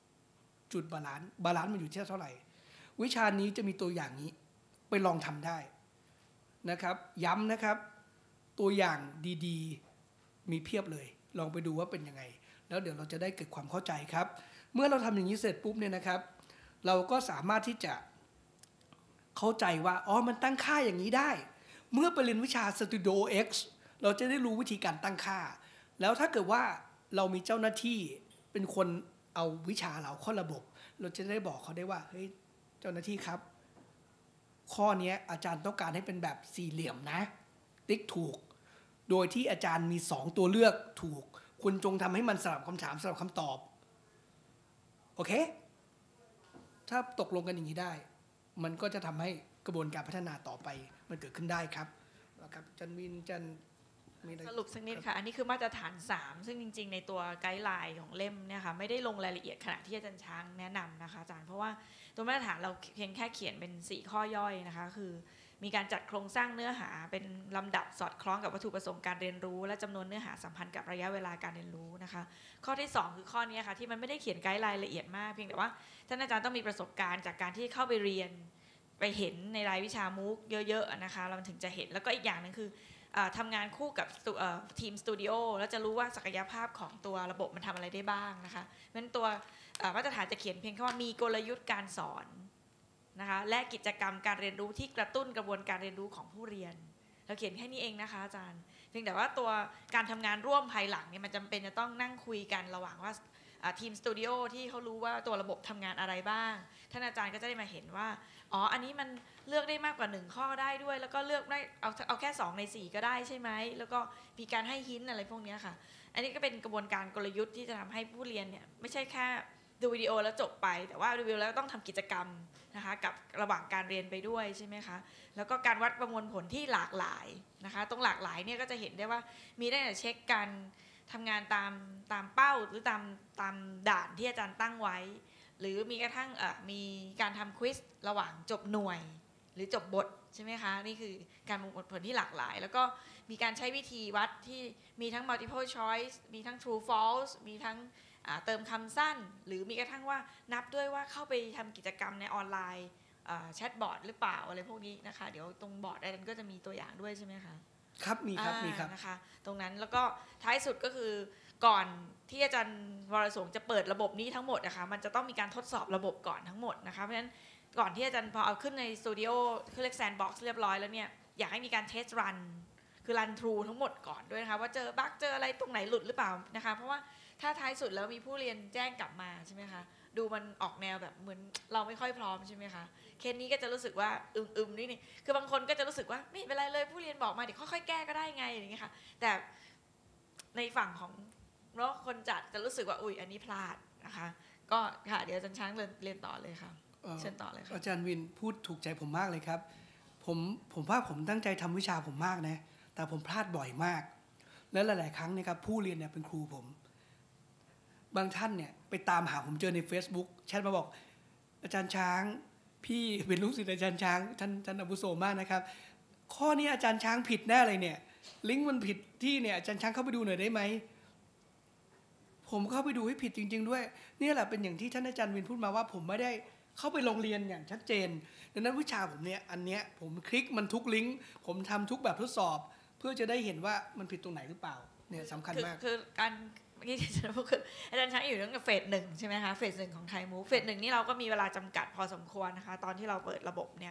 มันอยู่ที่เท่าไหร่วิชานี้จะมีตัวอย่างนี้ไปลองทำได้นะครับย้ำนะครับตัวอย่างดีๆมีเพียบเลยลองไปดูว่าเป็นยังไงแล้วเดี๋ยวเราจะได้เกิดความเข้าใจครับเมื่อเราทำอย่างนี้เสร็จปุ๊บเนี่ยนะครับเราก็สามารถที่จะเข้าใจว่าอ๋อมันตั้งค่าอย่างนี้ได้เมื่อไปเรียนวิชา Studio X เราจะได้รู้วิธีการตั้งค่าแล้วถ้าเกิดว่าเรามีเจ้าหน้าที่เป็นคนเอาวิชาเราเข้าระบบเราจะได้บอกเขาได้ว่าเฮ้ยเจ้าหน้าที่ครับข้อนี้อาจารย์ต้องการให้เป็นแบบสี่เหลี่ยมนะติ๊กถูกโดยที่อาจารย์มี2ตัวเลือกถูกคุณจงทำให้มันสลับคำถามสลับคำตอบโอเคถ้าตกลงกันอย่างนี้ได้มันก็จะทำให้กระบวนการพัฒนาต่อไปมันเกิดขึ้นได้ครับนะครับจันวินจันสรุปสักนิดค่ะอันนี้คือมาตรฐาน3ซึ่งจริงๆในตัวไกด์ไลน์ของเล่มเนี่ยค่ะไม่ได้ลงรายละเอียดขณะที่อาจารย์ช้างแนะนำนะคะอาจารย์เพราะว่าตัวมาตรฐานเราเพียงแค่เขียนเป็น4ข้อย่อยนะคะคือมีการจัดโครงสร้างเนื้อหาเป็นลำดับสอดคล้องกับวัตถุประสงค์การเรียนรู้และจำนวนเนื้อหาสัมพันธ์กับระยะเวลาการเรียนรู้นะคะข้อที่2คือข้อนี้ค่ะที่มันไม่ได้เขียนไกด์ไลน์ละเอียดมากเพียงแต่ว่าท่านอาจารย์ต้องมีประสบการณ์จากการที่เข้าไปเรียนไปเห็นในรายวิชามูกเยอะๆนะคะเราถึงจะเห็นแล้วก็อีกอย่างนึงคือทำงานคู่กับทีมสตูดิโอแล้วจะรู้ว่าศักยภาพของตัวระบบมันทำอะไรได้บ้างนะคะเพราะฉะนั้นตัวมาตรฐานจะเขียนเพียงแค่ว่ามีกลยุทธ์การสอนนะคะและกิจกรรมการเรียนรู้ที่กระตุ้นกระบวนการเรียนรู้ของผู้เรียนเราเขียนแค่นี้เองนะคะอาจารย์เพียงแต่ว่าตัวการทำงานร่วมภายหลังเนี่ยมันจำเป็นจะต้องนั่งคุยกันระหว่างว่าทีมสตูดิโอที่เขารู้ว่าตัวระบบทำงานอะไรบ้างท่านอาจารย์ก็จะได้มาเห็นว่าอ๋ออันนี้มันเลือกได้มากกว่า1ข้อได้ด้วยแล้วก็เลือกได้เอาแค่2ใน4ก็ได้ใช่ไหมแล้วก็มีการให้หินอะไรพวกนี้ค่ะอันนี้ก็เป็นกระบวนการกลยุทธ์ที่จะทำให้ผู้เรียนเนี่ยไม่ใช่แค่ดูวิดีโอแล้วจบไปแต่ว่าดูวิดีโอแล้วต้องทำกิจกรรมนะคะกับระหว่างการเรียนไปด้วยใช่ไหมคะแล้วก็การวัดประมวลผลที่หลากหลายนะคะตรงหลากหลายเนี่ยก็จะเห็นได้ว่ามีได้แต่เช็คการทำงานตามเป้าหรือตามด่านที่อาจารย์ตั้งไว้หรือมีกระทั่งมีการทำควิสระหว่างจบหน่วยหรือจบบทใช่ไหมคะนี่คือการประมวลผลที่หลากหลายแล้วก็มีการใช้วิธีวัดที่มีทั้ง multiple choice มีทั้ง true false มีทั้งเติมคำสั้นหรือมีกระทั่งว่านับด้วยว่าเข้าไปทำกิจกรรมในออนไลน์แชทบอทหรือเปล่าอะไรพวกนี้นะคะเดี๋ยวตรงบอร์ดอะไรนั้นก็จะมีตัวอย่างด้วยใช่ไหมคะครับมีครับนะคะตรงนั้นแล้วก็ท้ายสุดก็คือก่อนที่อาจารย์วรสงฆ์จะเปิดระบบนี้ทั้งหมดนะคะมันจะต้องมีการทดสอบระบบก่อนทั้งหมดนะคะเพราะฉะนั้นก่อนที่อาจารย์พอเอาขึ้นในสตูดิโอคือเรียกแซนด์บ็อกซ์เรียบร้อยแล้วเนี่ยอยากให้มีการเทสรันคือรันทรูทั้งหมดก่อนด้วยนะคะว่าเจอบั๊กเจออะไรตรงไหนหลุดหรือเปล่านะคะเพราะว่าถ้าท้ายสุดแล้วมีผู้เรียนแจ้งกลับมาใช่ไหมคะดูมันออกแนวแบบเหมือนเราไม่ค่อยพร้อมใช่ไหมคะเคสนี้ก็จะรู้สึกว่าอึมๆนี่คือบางคนก็จะรู้สึกว่าไม่เป็นไรเลยผู้เรียนบอกมาเดี๋ยวค่อยๆแก้ก็ได้ไงอย่างเงี้ยค่ะแต่ในฝั่งของเนาะคนจัดจะรู้สึกว่าอุ๊ยอันนี้พลาดนะคะก็ค่ะเดี๋ยวอาจารย์ช้างเรียนต่อเลยค่ะเชิญต่อเลยค่ะอาจารย์วินพูดถูกใจผมมากเลยครับผมว่าผมตั้งใจทำวิชาผมมากนะแต่ผมพลาดบ่อยมากและหลายๆครั้งนะครับผู้เรียนเนี่ยเป็นครูผมบางท่านเนี่ยไปตามหาผมเจอใน Facebook แชทมาบอกอาจารย์ช้างพี่เป็นลูกศิษย์อาจารย์ช้างท่านอาวุโสมากนะครับข้อนี้อาจารย์ช้างผิดแน่เลยเนี่ยลิงก์มันผิดที่เนี่ยอาจารย์ช้างเข้าไปดูหน่อยได้ไหมผมเข้าไปดูให้ผิดจริงๆด้วยนี่แหละเป็นอย่างที่ท่านอาจารย์วินพูดมาว่าผมไม่ได้เข้าไปโรงเรียนอย่างชัดเจนดังนั้นวิชาผมเนี่ยอันเนี้ยผมคลิกมันทุกลิงก์ผมทำทุกแบบทดสอบเพื่อจะได้เห็นว่ามันผิดตรงไหนหรือเปล่าเนี่ยสำคัญมากคือการเมื่อกี้ที่อาจารย์พูดคืออาจารย์ช้างอยู่เรื่องเฟส1ใช่ไหมคะเฟส1ของไทยมูฟเฟส1นี่เราก็มีเวลาจำกัดพอสมควรนะคะตอนที่เราเปิดระบบเนี่ย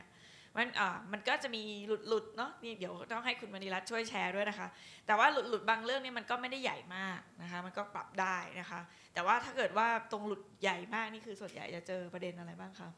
มันก็จะมีหลุดเนาะนี่เดี๋ยวต้องให้คุณมณีรัตน์ช่วยแชร์ด้วยนะคะแต่ว่าหลุดบางเรื่องนี่มันก็ไม่ได้ใหญ่มากนะคะมันก็ปรับได้นะคะแต่ว่าถ้าเกิดว่าตรงหลุดใหญ่มากนี่คือส่วนใหญ่จะเจอประเด็นอะไรบ้างคะ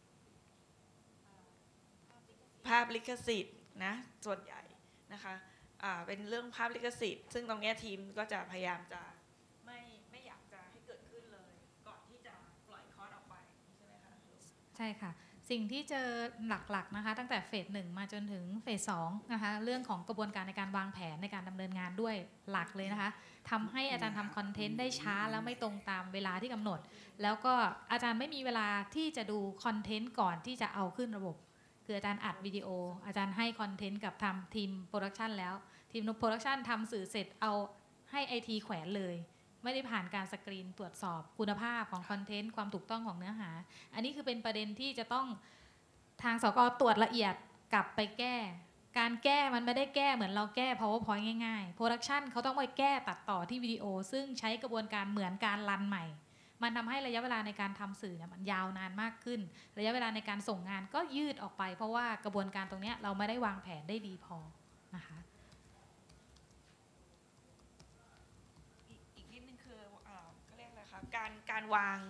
ภาพลิขสิทธิ์นะส่วนใหญ่นะคะเป็นเรื่องภาพลิขสิทธิ์ซึ่งตรงนี้ทีมก็จะพยายามจะไม่อยากจะให้เกิดขึ้นเลยก่อนที่จะปล่อยคอร์สออกไปใช่ไหมคะใช่ค่ะสิ่งที่เจอหลักๆนะคะตั้งแต่เฟส 1มาจนถึงเฟส 2นะคะเรื่องของกระบวนการในการวางแผนในการดำเนินงานด้วยหลักเลยนะคะทำให้อาจารย์ทำคอนเทนต์ได้ช้าแล้วไม่ตรงตามเวลาที่กำหนดแล้วก็อาจารย์ไม่มีเวลาที่จะดูคอนเทนต์ก่อนที่จะเอาขึ้นระบบคืออาจารย์อัดวิดีโออาจารย์ให้คอนเทนต์กับทำทีมโปรดักชันแล้วทีมโปรดักชันทำสื่อเสร็จเอาให้ไอทีแขวนเลยไม่ได้ผ่านการสกรีนตรวจสอบคุณภาพของคอนเทนต์ความถูกต้องของเนื้อหาอันนี้คือเป็นประเด็นที่จะต้องทางสก.ตรวจละเอียดกลับไปแก้การแก้มันไม่ได้แก้เหมือนเราแก้ PowerPoint ง่ายๆ Production เขาต้องไปแก้ตัดต่อที่วิดีโอซึ่งใช้กระบวนการเหมือนการรันใหม่มันทำให้ระยะเวลาในการทำสื่อเนี่ยมันยาวนานมากขึ้นระยะเวลาในการส่งงานก็ยืดออกไปเพราะว่ากระบวนการตรงนี้เราไม่ได้วางแผนได้ดีพอนะคะอีกนิดนึงคือก็เรียกอะไรคะการวาง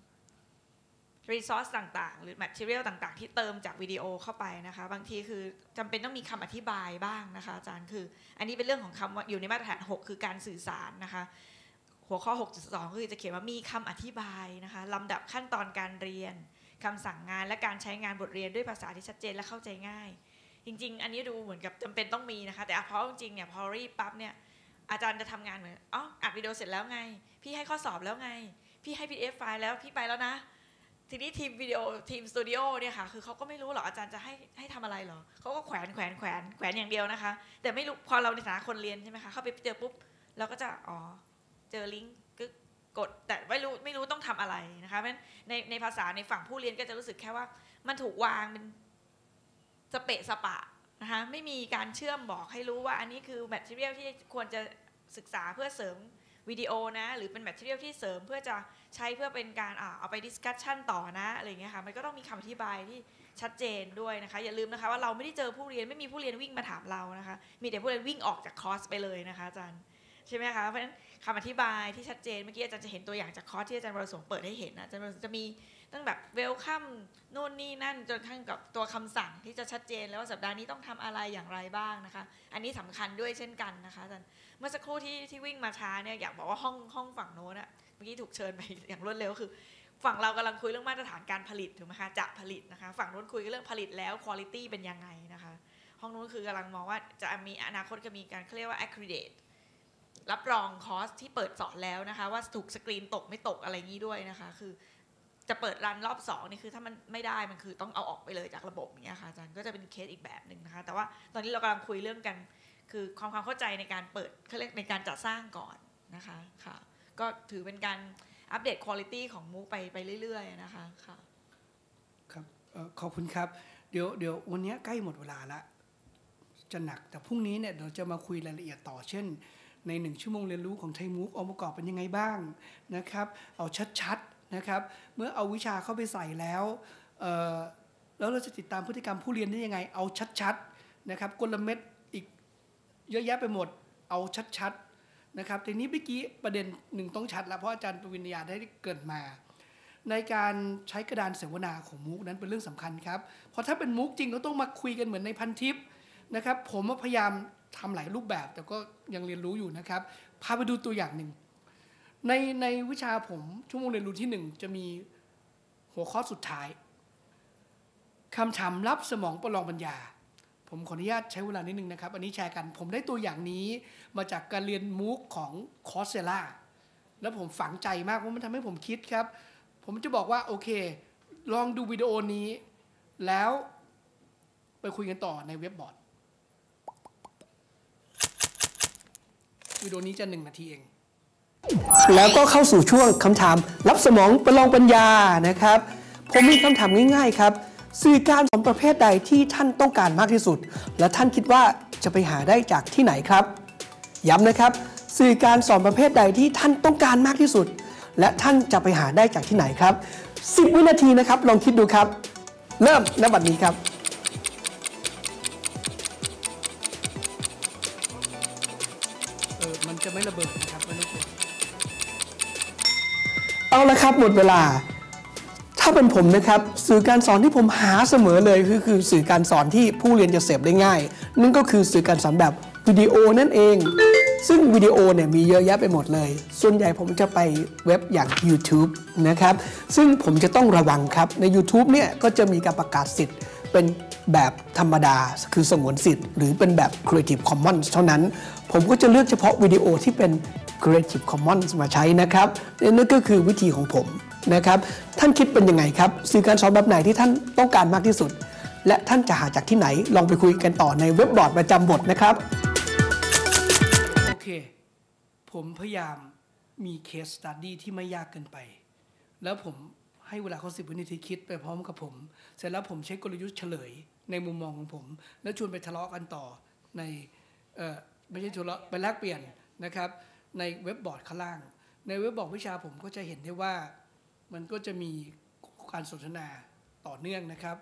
resource ต่างๆหรือ material ต่างๆที่เติมจากวิดีโอเข้าไปนะคะบางทีคือจำเป็นต้องมีคำอธิบายบ้างนะคะอาจารย์คืออันนี้เป็นเรื่องของคำว่าอยู่ในมาตรฐาน6คือการสื่อสารนะคะหัวข้อ 6.2 คือจะเขียนว่ามีคำอธิบายนะคะลำดับขั้นตอนการเรียนคำสั่งงานและการใช้งานบทเรียนด้วยภาษาที่ชัดเจนและเข้าใจง่ายจริงๆอันนี้ดูเหมือนกับจำเป็นต้องมีนะคะแต่เพราะจริงๆเนี่ยพอรีบปั๊บเนี่ยอาจารย์จะทำงานเหมือนอัดวิดีโอเสร็จแล้วไงพี่ให้ข้อสอบแล้วไงพี่ให้ PDF ไฟล์แล้วพี่ไปแล้วนะทีนี้ทีมวิดีโอทีมสตูดิโอเนี่ยค่ะคือเขาก็ไม่รู้หรอกอาจารย์จะให้ทำอะไรหรอเขาก็แขวนอย่างเดียวนะคะแต่ไม่รู้พอเราในฐานะคนเรียนใช่ไหมคะเข้าไปเจอปุ๊บเราก็จะเจอลิงก์กดแต่ไม่รู้ต้องทำอะไรนะคะเพราะฉะนั้นในภาษาในฝั่งผู้เรียนก็จะรู้สึกแค่ว่ามันถูกวางเป็นสเปะสปะนะคะไม่มีการเชื่อมบอกให้รู้ว่าอันนี้คือแมททีเรียลที่ควรจะศึกษาเพื่อเสริมวิดีโอนะหรือเป็นแมททีเรียลที่เสริมเพื่อจะใช้เพื่อเป็นการเอาไปดิสคัชชั่นต่อนะอะไรอย่างเงี้ยค่ะมันก็ต้องมีคำอธิบายที่ชัดเจนด้วยนะคะอย่าลืมนะคะว่าเราไม่ได้เจอผู้เรียนไม่มีผู้เรียนวิ่งมาถามเรานะคะมีแต่ผู้เรียนวิ่งออกจากคอร์สไปเลยนะคะอาจารย์ใช่ไหมคะเพราะฉะนั้นคำอธิบายที่ชัดเจนเมื่อกี้อาจารย์จะเห็นตัวอย่างจากคอร์สที่อาจารย์ประสงค์เปิดให้เห็นนะอาจารย์จะมีตั้งแบบเวลคัมโน่นนี่นั่นจนทั้งกับตัวคำสั่งที่จะชัดเจนแล้วว่าสัปดาห์นี้ต้องทำอะไรอย่างไรบ้างนะคะอันนี้สำคัญด้วยเช่นกันนะคะอาจารย์เมื่อสักครู่ที่วิ่งมาช้าเนี่ยอยากบอกว่าห้องฝั่งโน้นอะเมื่อกี้ถูกเชิญไปอย่างรวดเร็วคือฝั่งเรากำลังคุยเรื่องมาตรฐานการผลิตถูกไหมคะจะผลิตนะคะฝั่งโน้นคุยเรื่องผลิตแล้วคุณภาพเป็นยังไงนะคะห้องโน้นคือกำลังมองว่าจะมีอนาคตจะมีการเขาเรียกว่า accreditรับรองคอร์สที่เปิดสอนแล้วนะคะว่าถูกสกรีนตกไม่ตกอะไรงี้ด้วยนะคะคือจะเปิดรันรอบ2นี่คือถ้ามันไม่ได้มันคือต้องเอาออกไปเลยจากระบบอย่างเงี้ยค่ะอาจารย์ก็จะเป็นเคสอีกแบบหนึ่งนะคะแต่ว่าตอนนี้เรากำลังคุยเรื่องกันคือความเข้าใจในการเปิดเขาเรียกในการจัดสร้างก่อนนะคะค่ะก็ถือเป็นการอัปเดตคุณภาพของมูฟไปเรื่อยๆนะคะค่ะครับขอบคุณครับเดี๋ยววันนี้ใกล้หมดเวลาละจะหนักแต่พรุ่งนี้เนี่ยเราจะมาคุยรายละเอียดต่อเช่นใน1ชั่วโมงเรียนรู้ของไทยมูฟองค์ประกอบเป็นยังไงบ้างนะครับเอาชัดๆนะครับเมื่อเอาวิชาเข้าไปใส่แล้วเราจะติดตามพฤติกรรมผู้เรียนได้ยังไงเอาชัดๆนะครับกลเม็ดอีกเยอะแยะไปหมดเอาชัดๆนะครับทีนี้เมื่อกี้ประเด็นหนึ่งต้องชัดแล้วเพราะอาจารย์ปวิญญาได้เกิดมาในการใช้กระดานเสวนาของมูฟนั้นเป็นเรื่องสำคัญครับเพราะถ้าเป็นมูฟจริงก็ต้องมาคุยกันเหมือนในพันทิปนะครับผมพยายามทำหลายรูปแบบแต่ก็ยังเรียนรู้อยู่นะครับพาไปดูตัวอย่างหนึ่งในวิชาผมชั่วโมงเรียนรู้ที่1จะมีหัวข้อสุดท้ายคำถามลับสมองประลองปัญญาผมขออนุญาตใช้เวลานิดนึงนะครับอันนี้แชร์กันผมได้ตัวอย่างนี้มาจากการเรียนมูฟของคอร์สเซล่าแล้วผมฝังใจมากเพราะมันทำให้ผมคิดครับผมจะบอกว่าโอเคลองดูวิดีโอนี้แล้วไปคุยกันต่อในเว็บบอร์ดวิดีโอนี้จะ1 นาทีเองแล้วก็เข้าสู่ช่วงคำถามรับสมองประลองปัญญานะครับผมมีคำถามง่ายๆครับสื่อการสอนประเภทใดที่ท่านต้องการมากที่สุดและท่านคิดว่าจะไปหาได้จากที่ไหนครับย้ำนะครับสื่อการสอนประเภทใดที่ท่านต้องการมากที่สุดและท่านจะไปหาได้จากที่ไหนครับ10 วินาทีนะครับลองคิดดูครับเริ่มณ บัดนี้ครับมันจะไม่ระเบิดนะครับไม่ต้องกลัวเอาละครับหมดเวลาถ้าเป็นผมนะครับสื่อการสอนที่ผมหาเสมอเลยคือสื่อการสอนที่ผู้เรียนจะเสพได้ง่ายนั่นก็คือสื่อการสอนแบบวิดีโอนั่นเองซึ่งวิดีโอเนี่ยมีเยอะแยะไปหมดเลยส่วนใหญ่ผมจะไปเว็บอย่าง YouTube นะครับซึ่งผมจะต้องระวังครับใน YouTube เนี่ยก็จะมีการประกาศสิทธิ์เป็นแบบธรรมดาคือสงวนสิทธิ์หรือเป็นแบบ Creative Commons เท่านั้นผมก็จะเลือกเฉพาะวิดีโอที่เป็น Creative Commons มาใช้นะครับนั่นก็คือวิธีของผมนะครับท่านคิดเป็นยังไงครับสื่อการสอนแบบไหนที่ท่านต้องการมากที่สุดและท่านจะหาจากที่ไหนลองไปคุยกันต่อในเว็บบอร์ดประจำบทนะครับโอเคผมพยายามมี Case Study ที่ไม่ยากเกินไปแล้วผมให้เวลาเขา10 วินาทีคิดไปพร้อมกับผมเสร็จแล้วผมใช้กลยุทธ์เฉลยในมุมมองของผมแล้วชวนไปทะเลาะกันต่อในไม่ใช่ทะเลาะไปแลกเปลี่ยนนะครับในเว็บบอร์ดข้างล่างในเว็บบอร์ดวิชาผมก็จะเห็นได้ว่ามันก็จะมีการสนทนาต่อเนื่องนะครับ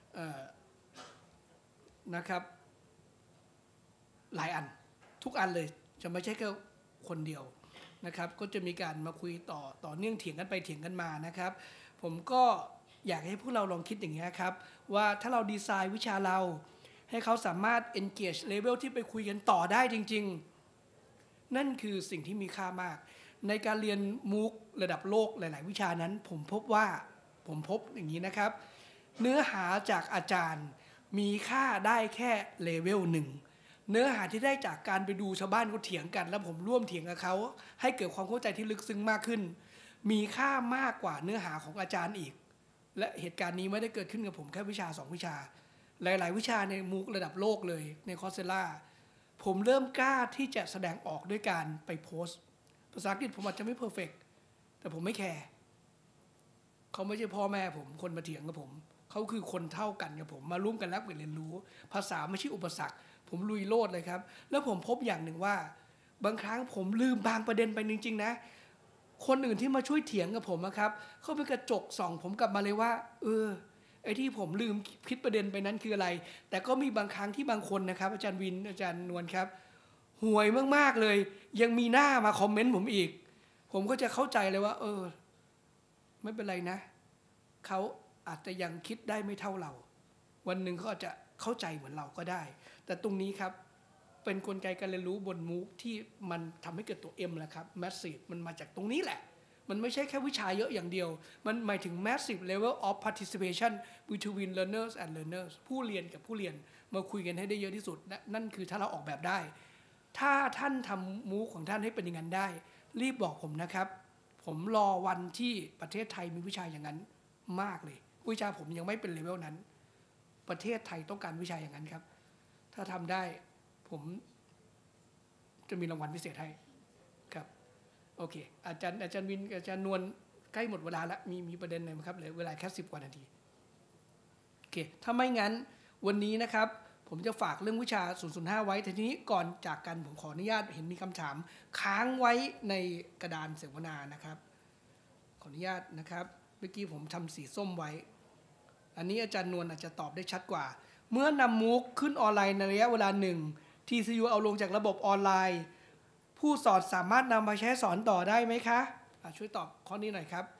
หลายอันทุกอันเลยจะไม่ใช่แค่คนเดียวนะครับก็จะมีการมาคุยต่อเนื่องเถียงกันไปเถียงกันมานะครับผมก็อยากให้พวกเราลองคิดอย่างนี้ครับว่าถ้าเราดีไซน์วิชาเราให้เขาสามารถ engage level ที่ไปคุยกันต่อได้จริงๆนั่นคือสิ่งที่มีค่ามากในการเรียนมูกระดับโลกหลายๆวิชานั้นผมพบอย่างนี้นะครับเนื้อหาจากอาจารย์มีค่าได้แค่เลเวลหนึ่งเนื้อหาที่ได้จากการไปดูชาวบ้านเขาเถียงกันแล้วผมร่วมเถียงกับเขาให้เกิดความเข้าใจที่ลึกซึ้งมากขึ้นมีค่ามากกว่าเนื้อหาของอาจารย์อีกและเหตุการณ์นี้ไม่ได้เกิดขึ้นกับผมแค่วิชา2 วิชาหลายๆวิชาในมูกระดับโลกเลยในคอร์เซล่าผมเริ่มกล้าที่จะแสดงออกด้วยการไปโพสต์ภาษาอังกฤษผมอาจจะไม่เพอร์เฟกต์แต่ผมไม่แคร์เขาไม่ใช่พ่อแม่ผมคนมาเถียงกับผมเขาคือคนเท่ากันกับผมมาร่วมกันแลกเปลี่ยนเรียนรู้ภาษาไม่ใช่อุปสรรคผมลุยโลดเลยครับแล้วผมพบอย่างหนึ่งว่าบางครั้งผมลืมบางประเด็นไปจริงๆนะคนอื่นที่มาช่วยเถียงกับผมนะครับเขาเป็นกระจกส่องผมกลับมาเลยว่าไอ้ที่ผมลืมคิดประเด็นไปนั้นคืออะไรแต่ก็มีบางครั้งที่บางคนนะครับอาจารย์วินอาจารย์นวลครับห่วยมากๆเลยยังมีหน้ามาคอมเมนต์ผมอีกผมก็จะเข้าใจเลยว่าไม่เป็นไรนะเขาอาจจะยังคิดได้ไม่เท่าเราวันหนึ่งเขาอาจจะเข้าใจเหมือนเราก็ได้แต่ตรงนี้ครับเป็นกลไกการเรียนรู้บนมูกที่มันทำให้เกิดตัว M แหละครับ massive มันมาจากตรงนี้แหละมันไม่ใช่แค่วิชาเยอะอย่างเดียวมันหมายถึง massive level of participation between learners and learners ผู้เรียนกับผู้เรียนมาคุยกันให้ได้เยอะที่สุดนั่นคือถ้าเราออกแบบได้ถ้าท่านทำมูกของท่านให้เป็นอย่างนั้นได้รีบบอกผมนะครับผมรอวันที่ประเทศไทยมีวิชาอย่างนั้นมากเลยวิชาผมยังไม่เป็นเลเวลนั้นประเทศไทยต้องการวิชาอย่างนั้นครับถ้าทำได้ผมจะมีรางวัลพิเศษให้ครับโอเคอาจารย์วินอาจารย์นวลใกล้หมดเวลาแล้วมีประเด็นไหนไหมครับเหลือเวลาแค่10 กว่านาทีโอเคถ้าไม่งั้นวันนี้นะครับผมจะฝากเรื่องวิชา005ไว้แต่ทีนี้ก่อนจากกันผมขออนุญาตเห็นมีคำถามค้างไว้ในกระดานเสวนานะครับขออนุญาตนะครับเมื่อกี้ผมทำสีส้มไว้อันนี้อาจารย์นวลอาจจะตอบได้ชัดกว่าเมื่อนำมูกขึ้นออนไลน์ในระยะเวลาหนึ่ง TCU เอาลงจากระบบออนไลน์ผู้สอนสามารถนำมาใช้สอนต่อได้ไหมคะช่วยตอบข้อนี้หน่อยครับ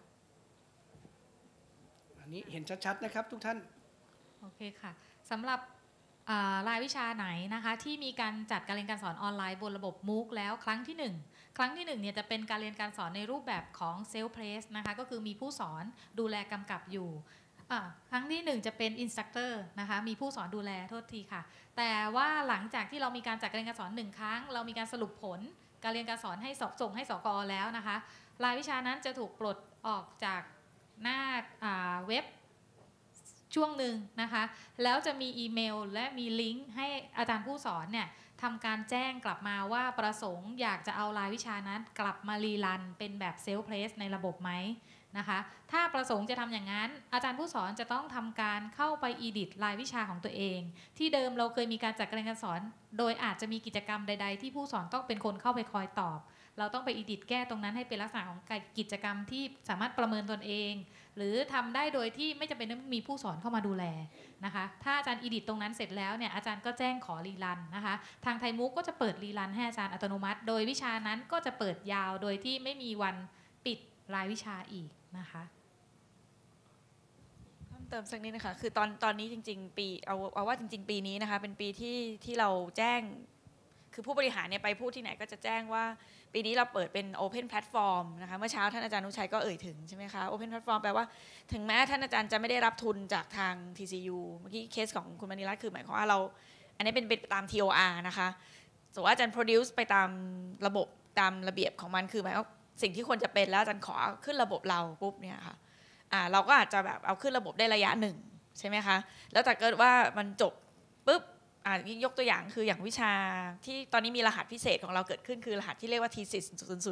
อันนี้เห็นชัดๆนะครับทุกท่านโอเคค่ะสำหรับรายวิชาไหนนะคะที่มีการจัดการเรียนการสอนออนไลน์บนระบบ MOOC แล้วครั้งที่1เนี่ยจะเป็นการเรียนการสอนในรูปแบบของ Self Place นะคะก็คือมีผู้สอนดูแลกำกับอยู่ครั้งที่1จะเป็น Instructor นะคะมีผู้สอนดูแลโทษทีค่ะแต่ว่าหลังจากที่เรามีการจัดการเรียนการสอน1ครั้งเรามีการสรุปผลการเรียนการสอนให้ส่งให้สก.แล้วนะคะรายวิชานั้นจะถูกปลดออกจากหน้าเว็บช่วงหนึ่งนะคะแล้วจะมีอีเมลและมีลิงก์ให้อาจารย์ผู้สอนเนี่ยทำการแจ้งกลับมาว่าประสงค์อยากจะเอารายวิชานั้นกลับมารีรันเป็นแบบเซลฟ์เพลสในระบบไหมนะคะถ้าประสงค์จะทำอย่างนั้นอาจารย์ผู้สอนจะต้องทำการเข้าไปอีดิทรายวิชาของตัวเองที่เดิมเราเคยมีการจัดการเรียนการสอนโดยอาจจะมีกิจกรรมใดๆที่ผู้สอนต้องเป็นคนเข้าไปคอยตอบเราต้องไปอีดิทแก้ตรงนั้นให้เป็นลักษณะของกิจกรรมที่สามารถประเมินตนเองหรือทำได้โดยที่ไม่จำเป็นต้องมีผู้สอนเข้ามาดูแลนะคะถ้าอาจารย์อีดิทตรงนั้นเสร็จแล้วเนี่ยอาจารย์ก็แจ้งขอรีรันนะคะทางไทยมุกก็จะเปิดรีรันให้อาจารย์อัตโนมัติโดยวิชานั้นก็จะเปิดยาวโดยที่ไม่มีวันปิดรายวิชาอีกนะคะเพิ่มเติมสักนิดนะคะคือตอนนี้จริงๆปีเอาว่าจริงๆปีนี้นะคะเป็นปีที่เราแจ้งคือผู้บริหารเนี่ยไปพูดที่ไหนก็จะแจ้งว่าปีนี้เราเปิดเป็น Open Platform นะคะเมื่อเช้าท่านอาจารย์นุชัยก็เอ่ยถึงใช่ไหมคะ Open Platform แปลว่าถึงแม้ท่านอาจารย์จะไม่ได้รับทุนจากทาง TCU เมื่อกี้เคสของคุณมณีรัตน์คือหมายความว่าเราอันนี้เป็นตาม TOR นะคะสมมติว่าอาจารย์ produce ไปตามระบบตามระเบียบของมันคือหมายว่าสิ่งที่ควรจะเป็นแล้วอาจารย์ขอขึ้นระบบเราปุ๊บเนี่ยค่ะเราก็อาจจะแบบเอาขึ้นระบบได้ระยะหนึ่งใช่ไหมคะแล้วแต่เกิดว่ามันจบปุ๊บยกตัวอย่างคืออย่างวิชาที่ตอนนี้มีรหัสพิเศษของเราเกิดขึ้นคือรหัสที่เรียกว่า T10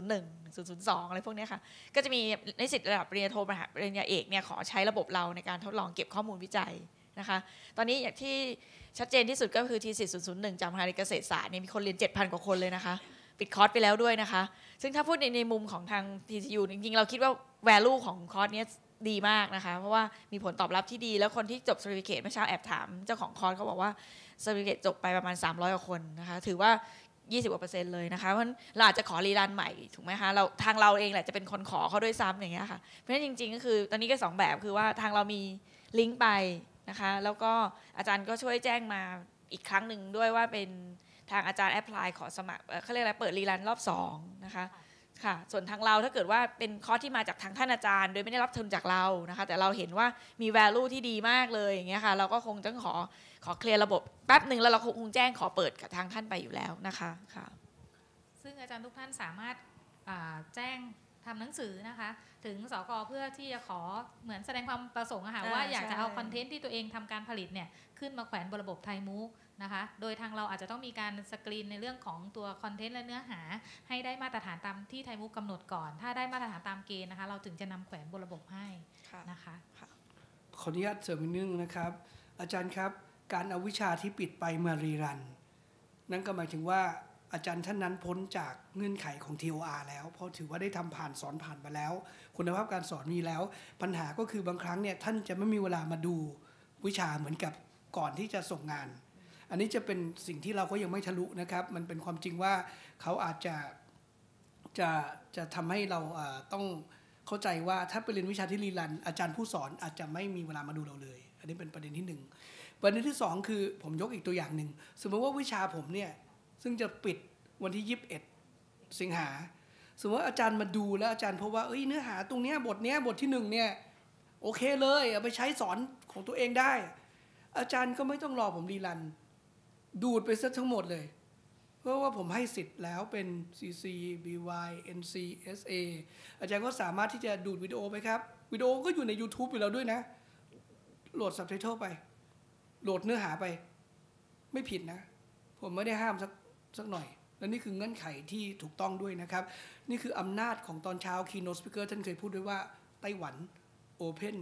001 002อะไรพวกนี้ค่ะก็จะมีนิสิตระดับปริญญาโทปริญญาเอกเนี่ยขอใช้ระบบเราในการทดลองเก็บข้อมูลวิจัยนะคะตอนนี้อย่างที่ชัดเจนที่สุดก็คือ T10 001 จากมหาวิทยาลัยเกษตรศาสตร์เนี่ยมีคนเรียน 7,000 กว่าคนเลยนะคะปิดคอร์สไปแล้วด้วยนะคะซึ่งถ้าพูดในมุมของทาง TCU จริงๆเราคิดว่า value ของคอร์สนี้ดีมากนะคะเพราะว่ามีผลตอบรับที่ดีแล้วคนที่จบ certificate เมื่อเช้าแอบถามเจ้าของคอร์สเขาบอกว่า certificate จบไปประมาณ300 กว่าคนนะคะถือว่า 20% กว่าเลยนะคะเพราะฉะนั้นเราอาจจะขอรีรันใหม่ถูกไหมคะทางเราเองแหละจะเป็นคนขอเขาด้วยซ้ำอย่างเงี้ยค่ะเพราะฉะนั้นจริงๆก็คือตอนนี้ก็2แบบคือว่าทางเรามีลิงก์ไปนะคะแล้วก็อาจารย์ก็ช่วยแจ้งมาอีกครั้งหนึ่งด้วยว่าเป็นทางอาจารย์แอพพลายขอสมัครเขาเรียกอะไรเปิดรีรันรอบ2นะคะค่ะส่วนทางเราถ้าเกิดว่าเป็นคอร์สที่มาจากทางท่านอาจารย์โดยไม่ได้รับทุนจากเรานะคะแต่เราเห็นว่ามี value ที่ดีมากเลยอย่างเงี้ยค่ะเราก็คงต้องขอเคลียร์ระบบแป๊บหนึ่งแล้วเราคงแจ้งขอเปิดกับทางท่านไปอยู่แล้วนะคะค่ะซึ่งอาจารย์ทุกท่านสามารถแจ้งทำหนังสือนะคะถึงสก.เพื่อที่จะขอเหมือนแสดงความประสงค์ว่าอยากจะเอาคอนเทนต์ที่ตัวเองทำการผลิตเนี่ยขึ้นมาแขวนบนระบบไทยมูกนะคะโดยทางเราอาจจะต้องมีการสกรีนในเรื่องของตัวคอนเทนต์และเนื้อหาให้ได้มาตรฐานตามที่ไทยมุกกำหนดก่อนถ้าได้มาตรฐานตามเกณฑ์นะคะเราถึงจะนำแขวนบนระบบให้นะคะขออนุญาตเสริมนิดนึงนะครับอาจารย์ครับการเอาวิชาที่ปิดไปมารีรันนั่นก็หมายถึงว่าอาจารย์ท่านนั้นพ้นจากเงื่อนไขของ TOR แล้วเพราะถือว่าได้ทำผ่านสอนผ่านมาแล้วคุณภาพการสอนมีแล้วปัญหาก็คือบางครั้งเนี่ยท่านจะไม่มีเวลามาดูวิชาเหมือนกับก่อนที่จะส่งงานอันนี้จะเป็นสิ่งที่เราก็ยังไม่ทะลุนะครับมันเป็นความจริงว่าเขาอาจจะทำให้เราต้องเข้าใจว่าถ้าไปเรียนวิชาที่รีรันอาจารย์ผู้สอนอาจจะไม่มีเวลามาดูเราเลยอันนี้เป็นประเด็นที่1ประเด็นที่2คือผมยกอีกตัวอย่างหนึ่งสมมติว่าวิชาผมเนี่ยซึ่งจะปิดวันที่21 สิงหาสมมติว่าอาจารย์มาดูแล้วอาจารย์พบว่าเนื้อหาตรงเนี้ยบทที่1เนี่ยโอเคเลยเอาไปใช้สอนของตัวเองได้อาจารย์ก็ไม่ต้องรอผมรีรันดูดไปซะทั้งหมดเลยเพราะว่าผมให้สิทธิ์แล้วเป็น CC BY NC SA อาจารย์ก็สามารถที่จะดูดวิดีโอไปครับวิดีโอก็อยู่ใน YouTube อยู่แล้วด้วยนะโหลดซับไตเติลไปโหลดเนื้อหาไปไม่ผิดนะผมไม่ได้ห้ามสักหน่อยและนี่คือเงื่อนไขที่ถูกต้องด้วยนะครับนี่คืออำนาจของตอนเช้า Keynote Speaker ท่านเคยพูดด้วยว่าไต้หวัน Open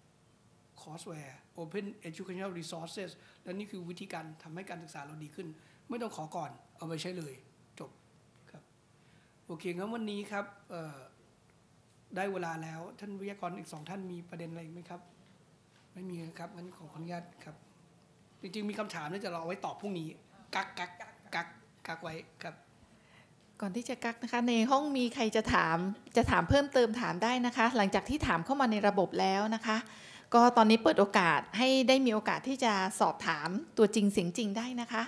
Courseware Open Educational Resources และนี่คือวิธีการทำให้การศึกษาเราดีขึ้นไม่ต้องขอก่อนเอาไปใช้เลยจบครับโอเคงั้นวันนี้ครับได้เวลาแล้วท่านวิทยากรอีก2ท่านมีประเด็นอะไรไหมครับไม่มีครับงั้นขออนุญาตครับจริงๆมีคำถามที่จะเราเอาไว้ตอบพรุ่งนี้กักไว้ครับก่อนที่จะกักนะคะในห้องมีใครจะถามเพิ่มเติมถามได้นะคะหลังจากที่ถามเข้ามาในระบบแล้วนะคะก็ตอนนี้เปิดโอกาสให้ได้มีโอกาสที่จะสอบถามตัวจริงเสียงจริงได้นะคะ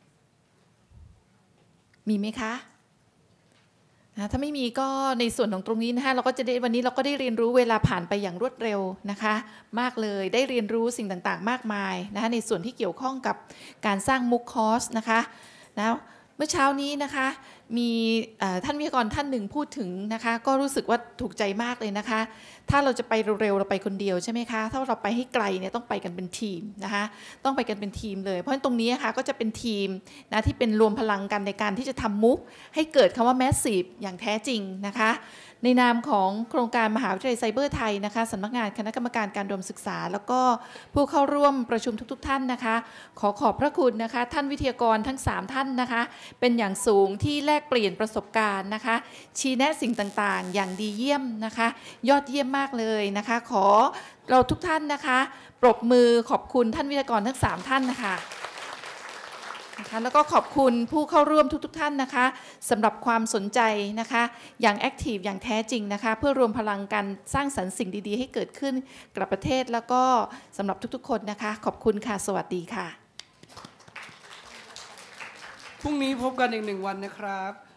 มีไหมคะถ้าไม่มีก็ในส่วนของตรงนี้นะคะเราก็จะได้วันนี้เราก็ได้เรียนรู้เวลาผ่านไปอย่างรวดเร็วนะคะมากเลยได้เรียนรู้สิ่งต่างๆมากมายนะคะในส่วนที่เกี่ยวข้องกับการสร้างมุกคอร์สนะคะเมื่อเช้านี้นะคะมีท่านวิทยากรท่านหนึ่งพูดถึงนะคะก็รู้สึกว่าถูกใจมากเลยนะคะถ้าเราจะไปเร็วๆเราไปคนเดียวใช่ไหมคะถ้าเราไปให้ไกลเนี่ยต้องไปกันเป็นทีมนะคะต้องไปกันเป็นทีมเลยเพราะฉะนั้นตรงนี้ค่ะก็จะเป็นทีมนะที่เป็นรวมพลังกันในการที่จะทำมุกให้เกิดคำว่า Massive อย่างแท้จริงนะคะในนามของโครงการมหาวิทยาลัยไซเบอร์ไทยนะคะสำนักงานคณะกรรมการการอุดมศึกษาแล้วก็ผู้เข้าร่วมประชุมทุกๆท่านนะคะขอบพระคุณนะคะท่านวิทยากรทั้ง3ท่านนะคะเป็นอย่างสูงที่แลกกเปลี่ยนประสบการณ์นะคะชี้แนะสิ่งต่างๆอย่างดีเยี่ยมนะคะยอดเยี่ยมมากเลยนะคะขอเราทุกท่านนะคะปรบมือขอบคุณท่านวิทยากรทั้ง3ท่านนะคะแล้วก็ขอบคุณผู้เข้าร่วมทุกท่านนะคะสำหรับความสนใจนะคะอย่างแอคทีฟอย่างแท้จริงนะคะเพื่อรวมพลังกันสร้างสรรค์สิ่งดีๆให้เกิดขึ้นกับประเทศแล้วก็สำหรับทุกๆคนนะคะขอบคุณค่ะสวัสดีค่ะพรุ่งนี้พบกันอีก1 วันนะครับ